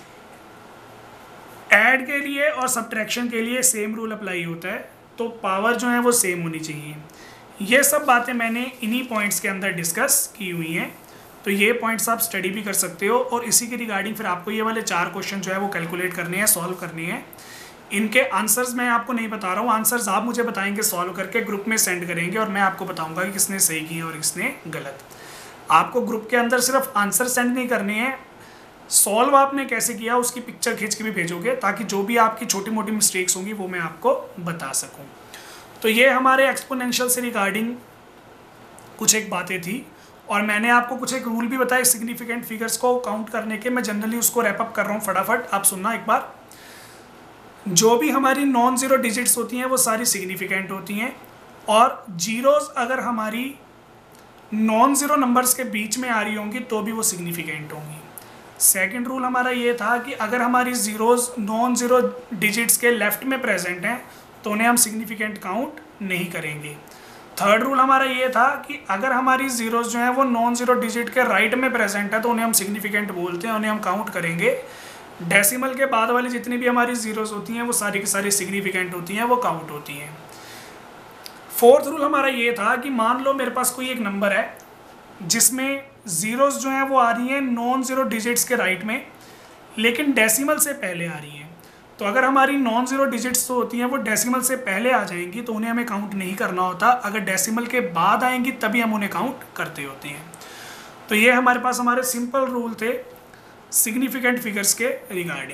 A: ऐड के लिए और सब्ट्रैक्शन के लिए सेम रूल अप्लाई होता है, तो पावर जो है वो सेम होनी चाहिए। ये सब बातें मैंने इन्हीं पॉइंट्स के अंदर डिस्कस की हुई हैं, तो ये पॉइंट्स आप स्टडी भी कर सकते हो और इसी के रिगार्डिंग फिर आपको ये वाले चार क्वेश्चन जो है वो कैलकुलेट करने हैं, सॉल्व करने हैं। इनके आंसर्स मैं आपको नहीं बता रहा हूँ, आंसर्स आप मुझे बताएंगे, सॉल्व करके ग्रुप में सेंड करेंगे और मैं आपको बताऊँगा कि किसने सही किए और किसने गलत। आपको ग्रुप के अंदर सिर्फ आंसर सेंड नहीं करने हैं, सॉल्व आपने कैसे किया उसकी पिक्चर खींच के भी भेजोगे ताकि जो भी आपकी छोटी मोटी मिस्टेक्स होंगी वो मैं आपको बता सकूं। तो ये हमारे एक्सपोनेंशियल से रिगार्डिंग कुछ एक बातें थी और मैंने आपको कुछ एक रूल भी बताए सिग्निफिकेंट फिगर्स को काउंट करने के। मैं जनरली उसको रैप अप कर रहा हूँ फटाफट, आप सुनना एक बार। जो भी हमारी नॉन ज़ीरो डिजिट्स होती हैं वो सारी सिग्निफिकेंट होती हैं और जीरोज़ अगर हमारी नॉन ज़ीरो नंबर्स के बीच में आ रही होंगी तो भी वो सिग्निफिकेंट होंगी। सेकंड रूल हमारा ये था कि अगर हमारी ज़ीरोज़ नॉन ज़ीरो डिजिट्स के लेफ़्ट में प्रेजेंट हैं तो उन्हें हम सिग्निफिकेंट काउंट नहीं करेंगे। थर्ड रूल हमारा ये था कि अगर हमारी ज़ीरोज़ जो हैं वो नॉन ज़ीरो डिजिट के राइट में प्रेजेंट है तो उन्हें हम सिग्निफिकेंट बोलते हैं, उन्हें हम काउंट करेंगे। डेसिमल के बाद वाली जितनी भी हमारी ज़ीरोज़ होती हैं वो सारी की सारी सिग्निफिकेंट होती हैं, वो काउंट होती हैं। फोर्थ रूल हमारा ये था कि मान लो मेरे पास कोई एक नंबर है जिसमें ज़ीरोज़ जो हैं वो आ रही हैं नॉन ज़ीरो डिजिट्स के राइट में लेकिन डेसिमल से पहले आ रही हैं। तो अगर हमारी नॉन ज़ीरो डिजिट्स तो होती हैं वो डेसिमल से पहले आ जाएंगी तो उन्हें हमें काउंट नहीं करना होता, अगर डेसिमल के बाद आएंगी तभी हम उन्हें काउंट करते होते हैं। तो ये हमारे पास हमारे सिंपल रूल थे सिग्निफिकेंट फिगर्स के रिगार्डिंग।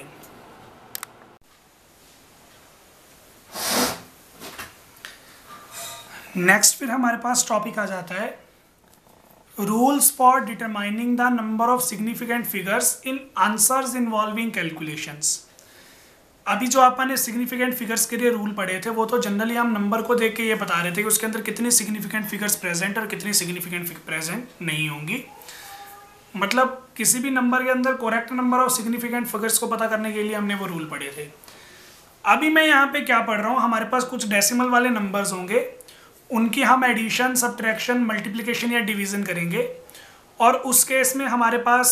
A: नेक्स्ट फिर हमारे पास टॉपिक आ जाता है rules for determining the number of significant figures in answers involving calculations. अभी जो अपन ने सिग्निफिकेंट फिगर्स के लिए रूल पढ़े थे वो तो जनरली हम नंबर को देख के ये बता रहे थे कि उसके अंदर कितनी सिग्निफिकेंट फिगर्स प्रेजेंट और कितनी सिग्निफिकेंट प्रेजेंट नहीं होंगी। मतलब किसी भी नंबर के अंदर करेक्ट नंबर और सिग्निफिकेंट फिगर्स को पता करने के लिए हमने वो रूल पढ़े थे। अभी मैं यहाँ पे क्या पढ़ रहा हूँ, हमारे पास कुछ डेसिमल वाले नंबर्स होंगे, उनकी हम एडिशन, सब्ट्रैक्शन, मल्टीप्लिकेशन या डिवीज़न करेंगे, और उस केस में हमारे पास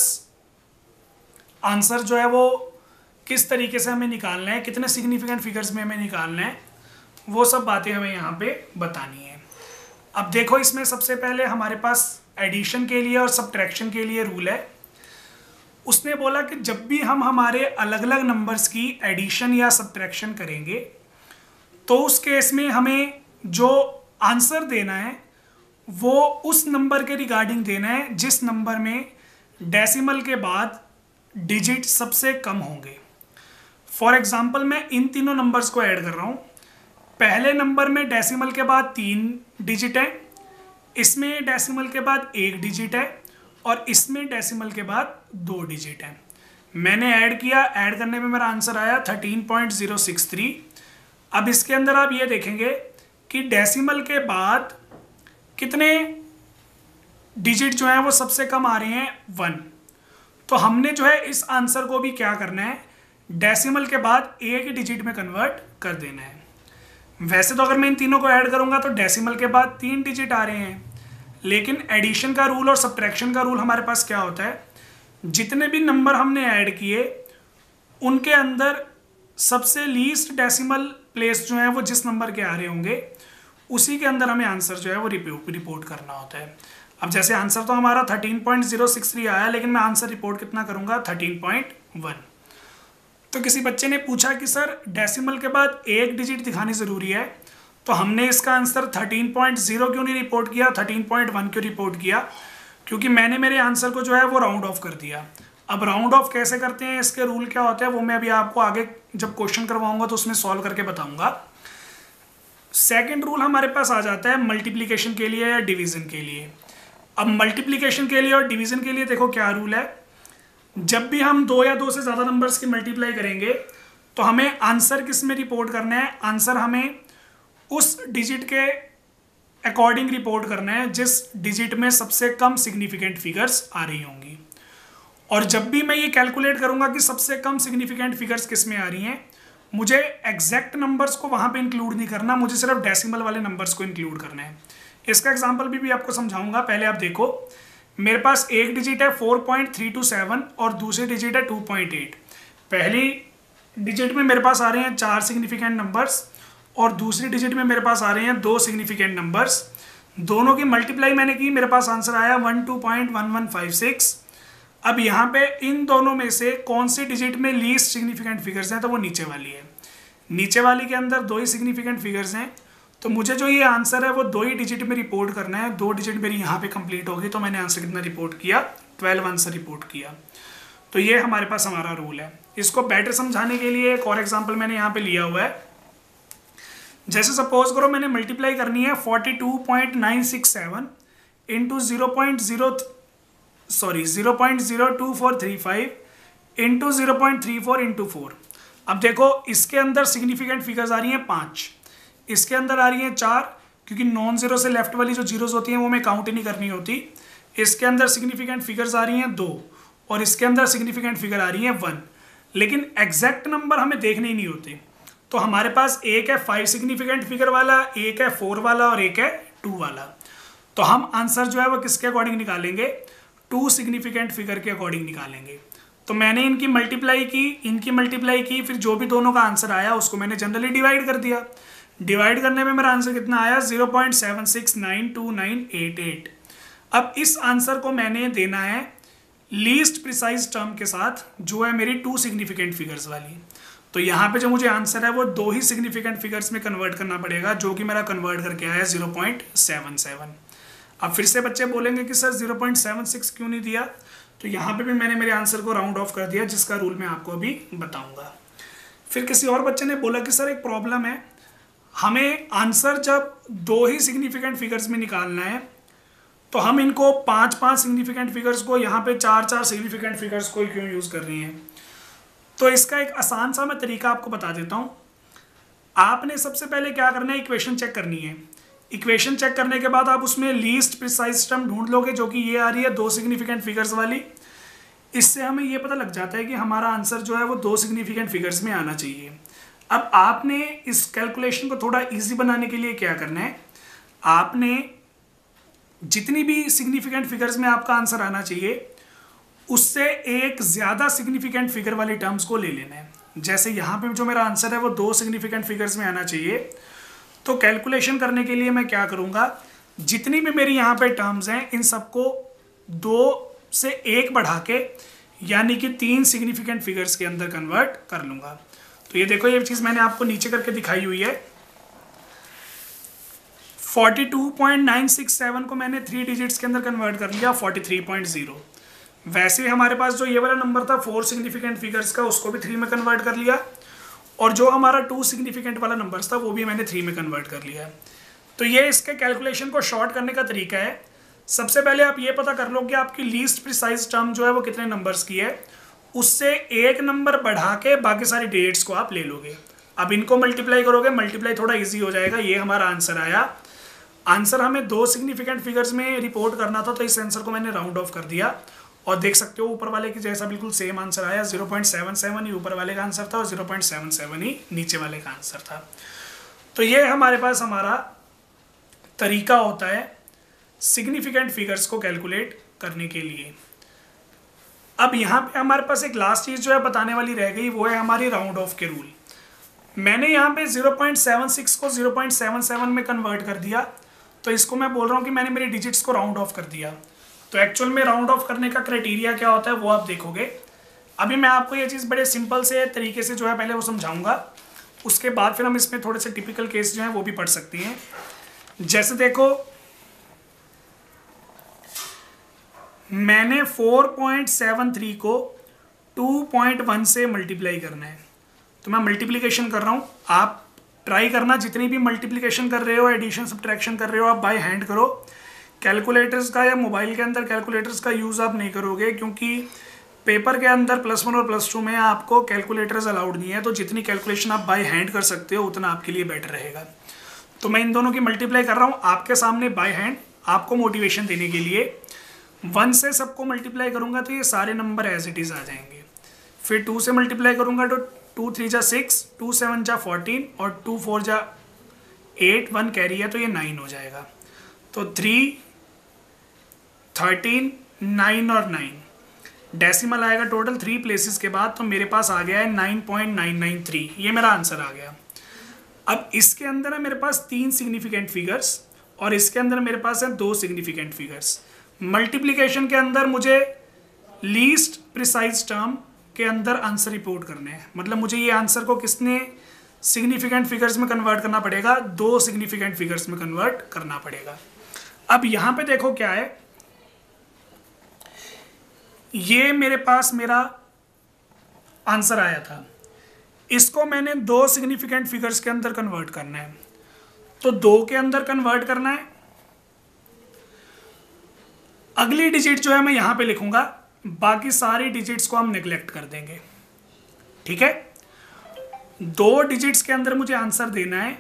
A: आंसर जो है वो किस तरीके से हमें निकालना है, कितने सिग्निफिकेंट फिगर्स में हमें निकालना है, वो सब बातें हमें यहाँ पे बतानी है। अब देखो, इसमें सबसे पहले हमारे पास एडिशन के लिए और सब्ट्रैक्शन के लिए रूल है। उसने बोला कि जब भी हम हमारे अलग अलग नंबर्स की एडिशन या सब्ट्रैक्शन करेंगे तो उस केस में हमें जो आंसर देना है वो उस नंबर के रिगार्डिंग देना है जिस नंबर में डेसिमल के बाद डिजिट सबसे कम होंगे। फॉर एग्जांपल मैं इन तीनों नंबर्स को ऐड कर रहा हूँ। पहले नंबर में डेसिमल के बाद तीन डिजिट है, इसमें डेसिमल के बाद एक डिजिट है, और इसमें डेसिमल के बाद दो डिजिट है। मैंने ऐड किया, ऐड करने में मेरा आंसर आया thirteen point zero six three. अब इसके अंदर आप ये देखेंगे कि डेसिमल के बाद कितने डिजिट जो हैं वो सबसे कम आ रहे हैं, वन। तो हमने जो है इस आंसर को भी क्या करना है, डेसिमल के बाद एक डिजिट में कन्वर्ट कर देना है। वैसे तो अगर मैं इन तीनों को ऐड करूंगा तो डेसिमल के बाद तीन डिजिट आ रहे हैं, लेकिन एडिशन का रूल और सब्ट्रैक्शन का रूल हमारे पास क्या होता है, जितने भी नंबर हमने ऐड किए उनके अंदर सबसे लीस्ट डेसिमल प्लेस जो है वो जिस नंबर के आ रहे होंगे उसी के अंदर हमें आंसर जो है वो रिपोर्ट करना होता है। अब जैसे आंसर तो हमारा thirteen point zero six three आया, लेकिन मैं आंसर रिपोर्ट कितना करूंगा, थर्टीन पॉइंट वन। तो किसी बच्चे ने पूछा कि सर डेसिमल के बाद एक डिजिट दिखानी ज़रूरी है, तो हमने इसका आंसर थर्टीन पॉइंट ज़ीरो क्यों नहीं रिपोर्ट किया, थर्टीन पॉइंट वन क्यों रिपोर्ट किया, क्योंकि मैंने मेरे आंसर को जो है वो राउंड ऑफ कर दिया। अब राउंड ऑफ कैसे करते हैं, इसके रूल क्या होते हैं, वो मैं अभी आपको आगे जब क्वेश्चन करवाऊंगा तो उसमें सॉल्व करके बताऊंगा। सेकंड रूल हमारे पास आ जाता है मल्टीप्लिकेशन के लिए या डिवीज़न के लिए। अब मल्टीप्लिकेशन के लिए और डिवीज़न के लिए देखो क्या रूल है, जब भी हम दो या दो से ज़्यादा नंबर्स की मल्टीप्लाई करेंगे तो हमें आंसर किस में रिपोर्ट करना है, आंसर हमें उस डिजिट के अकॉर्डिंग रिपोर्ट करना है जिस डिजिट में सबसे कम सिग्निफिकेंट फिगर्स आ रही होंगी। और जब भी मैं ये कैलकुलेट करूंगा कि सबसे कम सिग्निफिकेंट फिगर्स किस में आ रही हैं, मुझे एग्जैक्ट नंबर्स को वहां पे इंक्लूड नहीं करना, मुझे सिर्फ डेसिमल वाले नंबर्स को इंक्लूड करना है। इसका एग्जांपल भी, भी आपको समझाऊंगा। पहले आप देखो, मेरे पास एक डिजिट है four point three two seven और दूसरी डिजिट है टू पॉइंट एट। पहली डिजिट में मेरे पास आ रहे हैं चार सिग्निफिकेंट नंबर्स और दूसरी डिजिट में मेरे पास आ रहे हैं दो सिग्निफिकेंट नंबर्स। दोनों की मल्टीप्लाई मैंने की, मेरे पास आंसर आया one two point one one five six. अब यहाँ पे इन दोनों में से कौन सी डिजिट में लीस्ट सिग्निफिकेंट फिगर्स हैं, तो वो नीचे वाली है। नीचे वाली के अंदर दो ही सिग्निफिकेंट फिगर्स हैं, तो मुझे जो ये आंसर है वो दो ही डिजिट में रिपोर्ट करना है। दो डिजिट मेरी यहाँ पे कंप्लीट होगी, तो मैंने आंसर कितना रिपोर्ट किया, ट्वेल्व आंसर रिपोर्ट किया। तो ये हमारे पास हमारा रूल है। इसको बेटर समझाने के लिए एक और एग्जाम्पल मैंने यहाँ पे लिया हुआ है। जैसे सपोज करो मैंने मल्टीप्लाई करनी है forty two point nine six seven into zero point zero sorry zero point zero two four three five into zero point three four into four. अब देखो, इसके अंदर सिग्निफिकेंट फिगर्स आ रही हैं पाँच, इसके अंदर आ रही हैं चार, क्योंकि नॉन जीरो से लेफ्ट वाली जो जीरोस होती हैं वो मैं काउंट ही नहीं करनी होती। इसके अंदर सिग्निफिकेंट फिगर्स आ रही हैं दो और इसके अंदर सिग्निफिकेंट फिगर आ रही है वन, लेकिन एग्जैक्ट नंबर हमें देखने ही नहीं होते। तो हमारे पास एक है फाइव सिग्निफिकेंट फिगर वाला, एक है फोर वाला और एक है टू वाला। तो हम आंसर जो है वो किसके अकॉर्डिंग निकालेंगे, टू सिग्निफिकेंट फिगर के अकॉर्डिंग निकालेंगे। तो मैंने इनकी मल्टीप्लाई की, इनकी मल्टीप्लाई की, फिर जो भी दोनों का आंसर आया उसको मैंने जनरली डिवाइड कर दिया। डिवाइड करने में मेरा आंसर कितना आया, zero point seven six nine two nine eight eight. अब इस आंसर को मैंने देना है लीस्ट प्रिसाइज टर्म के साथ, जो है मेरी टू सिग्निफिकेंट फिगर्स वाली। तो यहाँ पे जो मुझे आंसर है वो दो ही सिग्निफिकेंट फिगर्स में कन्वर्ट करना पड़ेगा, जो कि मेरा कन्वर्ट करके आया जीरो पॉइंट सेवन सेवन। अब फिर से बच्चे बोलेंगे कि sir zero point seven six क्यों नहीं दिया, तो यहाँ पे भी मैंने मेरे आंसर को राउंड ऑफ कर दिया, जिसका रूल मैं आपको अभी बताऊंगा। फिर किसी और बच्चे ने बोला कि सर एक प्रॉब्लम है, हमें आंसर जब दो ही सिग्निफिकेंट फिगर्स में निकालना है तो हम इनको पांच पांच सिग्निफिकेंट फिगर्स को यहाँ पे चार चार सिग्निफिकेंट फिगर्स को क्यों यूज़ कर रही हैं। तो इसका एक आसान सा मैं तरीका आपको बता देता हूँ। आपने सबसे पहले क्या करना है, इक्वेशन चेक करनी है। इक्वेशन चेक करने के बाद आप उसमें लीस्ट प्रिसाइज टर्म ढूंढ लोगे, जो कि ये आ रही है दो सिग्निफिकेंट फिगर्स वाली। इससे हमें ये पता लग जाता है कि हमारा आंसर जो है वो दो सिग्निफिकेंट फिगर्स में आना चाहिए। अब आपने इस कैलकुलेशन को थोड़ा इजी बनाने के लिए क्या करना है, आपने जितनी भी सिग्निफिकेंट फिगर्स में आपका आंसर आना चाहिए उससे एक ज़्यादा सिग्निफिकेंट फिगर वाली टर्म्स को ले लेना है। जैसे यहाँ पे जो मेरा आंसर है वो दो सिग्निफिकेंट फिगर्स में आना चाहिए, तो कैलकुलेशन करने के लिए मैं क्या करूँगा, जितनी भी मेरी यहाँ पे टर्म्स हैं इन सबको दो से एक बढ़ा के यानी कि तीन सिग्निफिकेंट फिगर्स के अंदर कन्वर्ट कर लूँगा। तो ये देखो, ये चीज़ मैंने आपको नीचे करके दिखाई हुई है। बयालीस पॉइंट नौ छह सात को मैंने थ्री डिजिट्स के अंदर कन्वर्ट कर लिया तैंतालीस पॉइंट ज़ीरो। वैसे ही हमारे पास जो ये वाला नंबर था फोर सिग्निफिकेंट फिगर्स का, उसको भी थ्री में कन्वर्ट कर लिया, और जो हमारा टू सिग्निफिकेंट वाला नंबर था वो भी मैंने थ्री में कन्वर्ट कर लिया। तो ये इसके कैलकुलेशन को शॉर्ट करने का तरीका है। सबसे पहले आप ये पता कर लो कि आपकी लीस्ट प्रिसाइज टर्म जो है वो कितने नंबर्स की है, उससे एक नंबर बढ़ा के बाकी सारी डिजिट्स को आप ले लोगे। अब इनको मल्टीप्लाई करोगे, मल्टीप्लाई थोड़ा ईजी हो जाएगा। ये हमारा आंसर आया। आंसर हमें दो सिग्निफिकेंट फिगर्स में रिपोर्ट करना था, तो इस आंसर को मैंने राउंड ऑफ कर दिया, और देख सकते हो ऊपर वाले की जैसा बिल्कुल सेम आंसर आया। ज़ीरो पॉइंट सेवन सेवन ही ऊपर वाले का आंसर था और ज़ीरो पॉइंट सेवन सेवन ही नीचे वाले का आंसर था। तो ये हमारे पास हमारा तरीका होता है सिग्निफिकेंट फिगर्स को कैलकुलेट करने के लिए। अब यहाँ पे हमारे पास एक लास्ट चीज़ जो है बताने वाली रह गई, वो है हमारी राउंड ऑफ के रूल। मैंने यहाँ पे ज़ीरो पॉइंट सेवन सिक्स को ज़ीरो पॉइंट सेवन सेवन में कन्वर्ट कर दिया, तो इसको मैं बोल रहा हूँ कि मैंने मेरी डिजिट्स को राउंड ऑफ कर दिया। तो एक्चुअल में राउंड ऑफ करने का क्राइटेरिया क्या होता है वो आप देखोगे। अभी मैं आपको ये चीज़ बड़े सिंपल से तरीके से जो है पहले वो समझाऊंगा, उसके बाद फिर हम इसमें थोड़े से टिपिकल केस जो हैं वो भी पढ़ सकते हैं। जैसे देखो, मैंने फोर पॉइंट सेवन थ्री को टू पॉइंट वन से मल्टीप्लाई करना है, तो मैं मल्टीप्लिकेशन कर रहा हूँ। आप ट्राई करना, जितनी भी मल्टीप्लिकेशन कर रहे हो, एडिशन सब्ट्रैक्शन कर रहे हो, आप बाय हैंड करो। कैलकुलेटर्स का या मोबाइल के अंदर कैलकुलेटर्स का यूज़ आप नहीं करोगे, क्योंकि पेपर के अंदर प्लस वन और प्लस टू में आपको कैलकुलेटर्स अलाउड नहीं है। तो जितनी कैलकुलेशन आप बाय हैंड कर सकते हो उतना आपके लिए बेटर रहेगा। तो मैं इन दोनों की मल्टीप्लाई कर रहा हूँ आपके सामने बाय हैंड, आपको मोटिवेशन देने के लिए। वन से सबको मल्टीप्लाई करूँगा तो ये सारे नंबर एज इट इज़ आ जाएंगे। फिर टू से मल्टीप्लाई करूँगा तो टू थ्री जा सिक्स, टू सेवन जा फोर्टीन, और टू फोर जा एट, वन कैरी है तो ये नाइन हो जाएगा। तो थ्री, थर्टीन, नाइन और नाइन, डेसिमल आएगा टोटल थ्री प्लेसेस के बाद, तो मेरे पास आ गया है nine point nine nine three. ये मेरा आंसर आ गया। अब इसके अंदर है मेरे पास तीन सिग्निफिकेंट फिगर्स, और इसके अंदर मेरे पास है दो सिग्निफिकेंट फिगर्स। मल्टीप्लिकेशन के अंदर मुझे लीस्ट प्रिसाइज टर्म के अंदर आंसर रिपोर्ट करने हैं, मतलब मुझे ये आंसर को किसने सिग्निफिकेंट फिगर्स में कन्वर्ट करना पड़ेगा, दो सिग्निफिकेंट फिगर्स में कन्वर्ट करना पड़ेगा। अब यहाँ पे देखो क्या है, ये मेरे पास मेरा आंसर आया था, इसको मैंने दो सिग्निफिकेंट फिगर्स के अंदर कन्वर्ट करना है। तो दो के अंदर कन्वर्ट करना है। अगली डिजिट जो है मैं यहां पे लिखूंगा, बाकी सारी डिजिट्स को हम नेग्लेक्ट कर देंगे। ठीक है, दो डिजिट्स के अंदर मुझे आंसर देना है।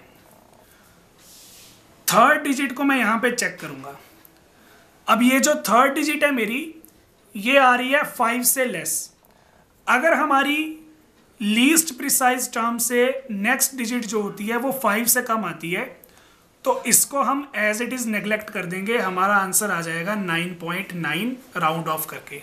A: थर्ड डिजिट को मैं यहां पे चेक करूंगा। अब ये जो थर्ड डिजिट है मेरी, ये आ रही है फाइव से लेस। अगर हमारी लीस्ट प्रिसाइज टर्म से नेक्स्ट डिजिट जो होती है वो फाइव से कम आती है, तो इसको हम एज इट इज नेग्लेक्ट कर देंगे। हमारा आंसर आ जाएगा nine point nine round off करके।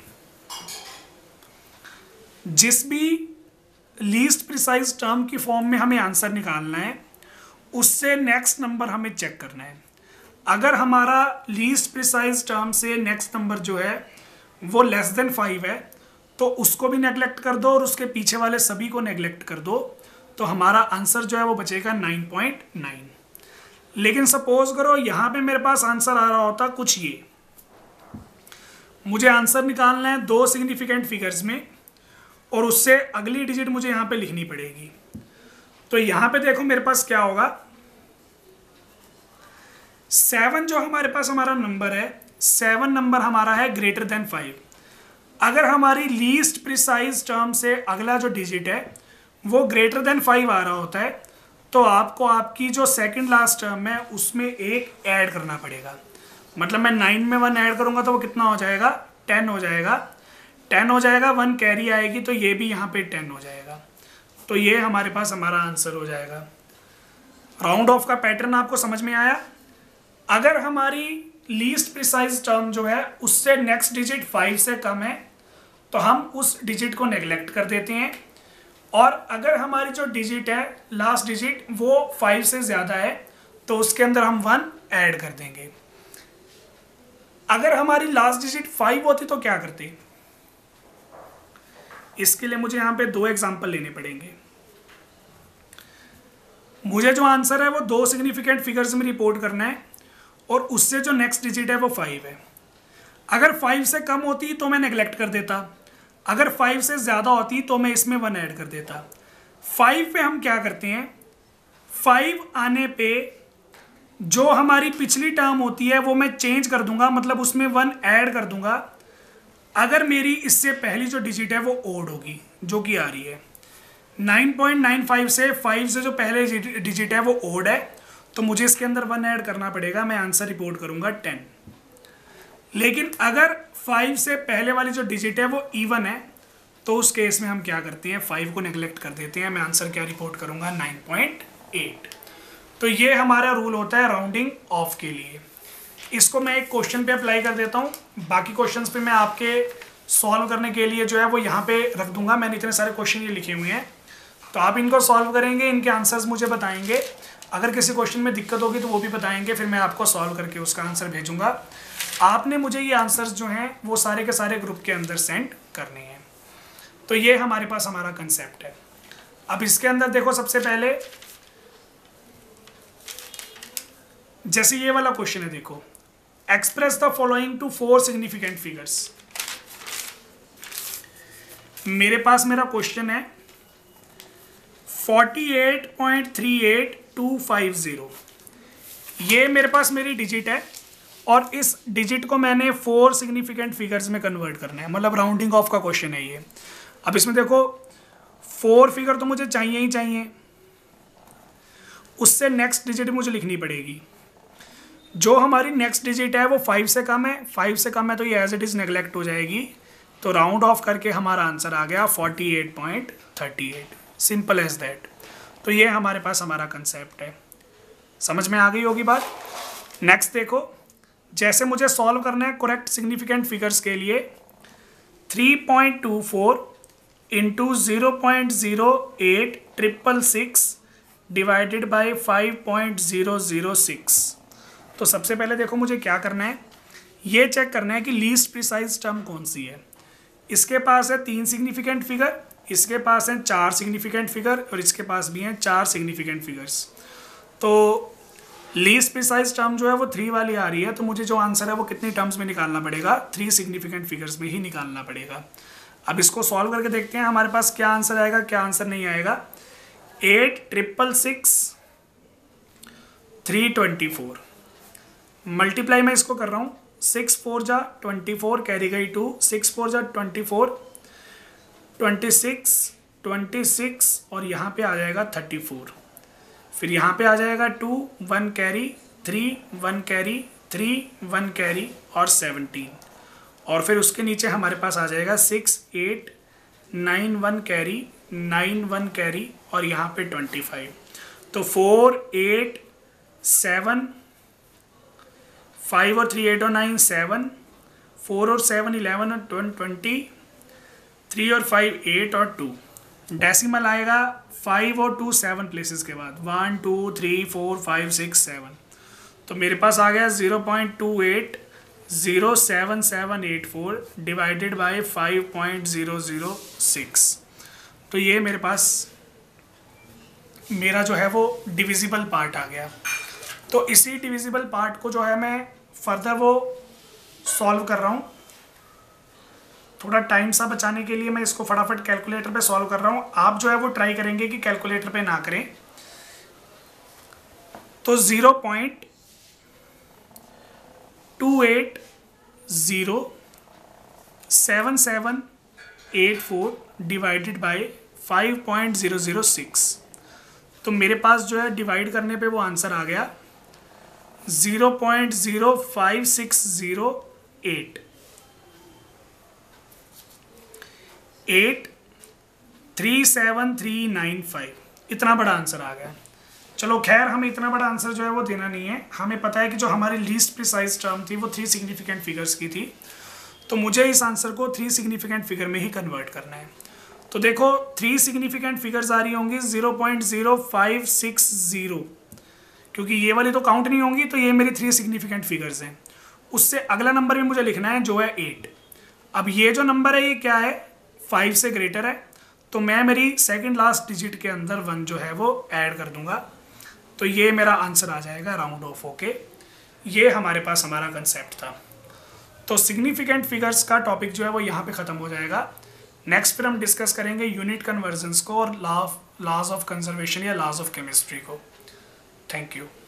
A: जिस भी लीस्ट प्रिसाइज टर्म की फॉर्म में हमें आंसर निकालना है, उससे नेक्स्ट नंबर हमें चेक करना है। अगर हमारा लीस्ट प्रिसाइज टर्म से नेक्स्ट नंबर जो है वो लेस देन फाइव है, तो उसको भी नेग्लेक्ट कर दो और उसके पीछे वाले सभी को नेग्लेक्ट कर दो, तो हमारा आंसर जो है वो बचेगा नाइन पॉइंट नाइन। लेकिन सपोज करो यहाँ पे मेरे पास आंसर आ रहा होता कुछ ये, मुझे आंसर निकालना है दो सिग्निफिकेंट फिगर्स में, और उससे अगली डिजिट मुझे यहाँ पे लिखनी पड़ेगी। तो यहाँ पे देखो मेरे पास क्या होगा, सेवन जो हमारे पास हमारा नंबर है, सेवन नंबर हमारा है ग्रेटर देन फाइव। अगर हमारी लीस्ट प्रिसाइज टर्म से अगला जो डिजिट है वो ग्रेटर देन फाइव आ रहा होता है, तो आपको आपकी जो सेकंड लास्ट टर्म है उसमें एक ऐड करना पड़ेगा। मतलब मैं नाइन में वन ऐड करूंगा तो वो कितना हो जाएगा, टेन हो जाएगा। टेन हो जाएगा, वन कैरी आएगी तो ये भी यहाँ पे टेन हो जाएगा। तो ये हमारे पास हमारा आंसर हो जाएगा। राउंड ऑफ का पैटर्न आपको समझ में आया। अगर हमारी लीस्ट प्रिसाइज टर्म जो है उससे नेक्स्ट डिजिट फाइव से कम है तो हम उस डिजिट को नेग्लेक्ट कर देते हैं, और अगर हमारी जो डिजिट है लास्ट डिजिट वो फाइव से ज़्यादा है तो उसके अंदर हम वन ऐड कर देंगे। अगर हमारी लास्ट डिजिट फाइव होती तो क्या करते? इसके लिए मुझे यहाँ पे दो एग्जांपल लेने पड़ेंगे। मुझे जो आंसर है वो दो सिग्निफिकेंट फिगर्स में रिपोर्ट करना है और उससे जो नेक्स्ट डिजिट है वो फाइव है। अगर फाइव से कम होती तो मैं नेग्लेक्ट कर देता, अगर फाइव से ज़्यादा होती तो मैं इसमें वन ऐड कर देता। फाइव पे हम क्या करते हैं, फाइव आने पे जो हमारी पिछली टर्म होती है वो मैं चेंज कर दूंगा, मतलब उसमें वन ऐड कर दूंगा अगर मेरी इससे पहली जो डिजिट है वो ओड होगी, जो कि आ रही है नाइन पॉइंट नाइन फाइव से फाइव से जो पहले डिजिट है वो ओड है तो मुझे इसके अंदर वन ऐड करना पड़ेगा, मैं आंसर रिपोर्ट करूंगा टेन। लेकिन अगर फाइव से पहले वाली जो डिजिट है वो इवन है तो उस केस में हम क्या करते हैं, फाइव को नेग्लेक्ट कर देते हैं, मैं आंसर क्या रिपोर्ट करूंगा, नाइन पॉइंट एट। तो ये हमारा रूल होता है राउंडिंग ऑफ के लिए। इसको मैं एक क्वेश्चन पे अप्लाई कर देता हूँ, बाकी क्वेश्चंस पे मैं आपके सॉल्व करने के लिए जो है वो यहाँ पे रख दूंगा। मैंने इतने सारे क्वेश्चन ये लिखे हुए हैं तो आप इनको सॉल्व करेंगे, इनके आंसर्स मुझे बताएंगे। अगर किसी क्वेश्चन में दिक्कत होगी तो वो भी बताएंगे, फिर मैं आपको सॉल्व करके उसका आंसर भेजूंगा। आपने मुझे ये आंसर्स जो हैं वो सारे के सारे ग्रुप के अंदर सेंड करने हैं। तो ये हमारे पास हमारा कंसेप्ट है। अब इसके अंदर देखो, सबसे पहले जैसे ये वाला क्वेश्चन है, देखो express the following to four significant figures. मेरे पास मेरा क्वेश्चन है forty eight point three eight two five zero. ये मेरे पास मेरी डिजिट है और इस डिजिट को मैंने फोर सिग्निफिकेंट फिगर्स में कन्वर्ट करना है, मतलब राउंडिंग ऑफ का क्वेश्चन है ये। अब इसमें देखो फोर फिगर तो मुझे चाहिए ही चाहिए, उससे नेक्स्ट डिजिट मुझे लिखनी पड़ेगी। जो हमारी नेक्स्ट डिजिट है वो फाइव से कम है, फाइव से कम है तो ये एज इट इज़ नेग्लेक्ट हो जाएगी। तो राउंड ऑफ करके हमारा आंसर आ गया forty eight point thirty eight, simple as that. तो ये हमारे पास हमारा कंसेप्ट है। समझ में आ गई होगी बात। नेक्स्ट देखो, जैसे मुझे सॉल्व करना है करेक्ट सिग्निफिकेंट फिगर्स के लिए, three point two four into zero point zero eight triple six divided by five point zero zero six. तो सबसे पहले देखो मुझे क्या करना है, ये चेक करना है कि लीस्ट प्रिसाइज टर्म कौन सी है। इसके पास है तीन सिग्निफिकेंट फिगर, इसके पास है चार सिग्निफिकेंट फिगर और इसके पास भी हैं चार सिग्निफिकेंट फिगर्स। तो लीस्ट प्रिसाइज टर्म जो है वो थ्री वाली आ रही है, तो मुझे जो आंसर है वो कितनी टर्म्स में निकालना पड़ेगा, थ्री सिग्निफिकेंट फिगर्स में ही निकालना पड़ेगा। अब इसको सॉल्व करके देखते हैं हमारे पास क्या आंसर आएगा, क्या आंसर नहीं आएगा। Eight triple six three twenty four, multiply मैं इसको कर रहा हूँ, सिक्स फोर जा ट्वेंटी फोर, कैरी गई टू, सिक्स फोर जा twenty four, twenty six, twenty six और यहाँ पे आ जाएगा थर्टी फोर, फिर यहाँ पे आ जाएगा two, one carry, three, one carry, three, one carry और सेवनटीन, और फिर उसके नीचे हमारे पास आ जाएगा six, eight, nine, one carry, nine, one carry और यहाँ पे ट्वेंटी फाइव। तो फोर, एट, सेवन, फाइव और थ्री एट और नाइन सेवन, फोर और सेवन इलेवन और ट्वेंटी, थ्री और फाइव एट और टू। डेसिमल आएगा फाइव और टू सेवन प्लेसेस के बाद, one to three four five six seven. तो मेरे पास आ गया zero point two eight zero seven seven eight four divided by five point zero zero six. तो ये मेरे पास मेरा जो है वो डिविजिबल पार्ट आ गया। तो इसी डिविजिबल पार्ट को जो है मैं फर्दर वो सॉल्व कर रहा हूँ। थोड़ा टाइम सा बचाने के लिए मैं इसको फटाफट कैलकुलेटर पे सॉल्व कर रहा हूँ। आप जो है वो ट्राई करेंगे कि कैलकुलेटर पे ना करें। तो zero point two eight zero seven seven eight four divided by five point zero zero six. तो मेरे पास जो है डिवाइड करने पे वो आंसर आ गया zero point zero five six zero eight. Eight three seven three nine five, इतना बड़ा आंसर आ गया। चलो खैर, हमें इतना बड़ा आंसर जो है वो देना नहीं है, हमें पता है कि जो हमारी लीस्ट प्रिसाइज टर्म थी वो थ्री सिग्निफिकेंट फिगर्स की थी, तो मुझे इस आंसर को थ्री सिग्निफिकेंट फिगर में ही कन्वर्ट करना है। तो देखो थ्री सिग्निफिकेंट फिगर्स आ रही होंगी zero point zero five six zero, क्योंकि ये वाली तो काउंट नहीं होंगी, तो ये मेरी थ्री सिग्निफिकेंट फिगर्स हैं। उससे अगला नंबर भी मुझे लिखना है जो है एट। अब ये जो नंबर है ये क्या है, फाइव से ग्रेटर है, तो मैं मेरी सेकंड लास्ट डिजिट के अंदर वन जो है वो ऐड कर दूंगा, तो ये मेरा आंसर आ जाएगा राउंड ऑफ होके। ये हमारे पास हमारा कंसेप्ट था। तो सिग्निफिकेंट फिगर्स का टॉपिक जो है वो यहाँ पे ख़त्म हो जाएगा। नेक्स्ट फिर हम डिस्कस करेंगे यूनिट कन्वर्जन्स को और law of laws of conservation या लॉज ऑफ केमिस्ट्री को। Thank you.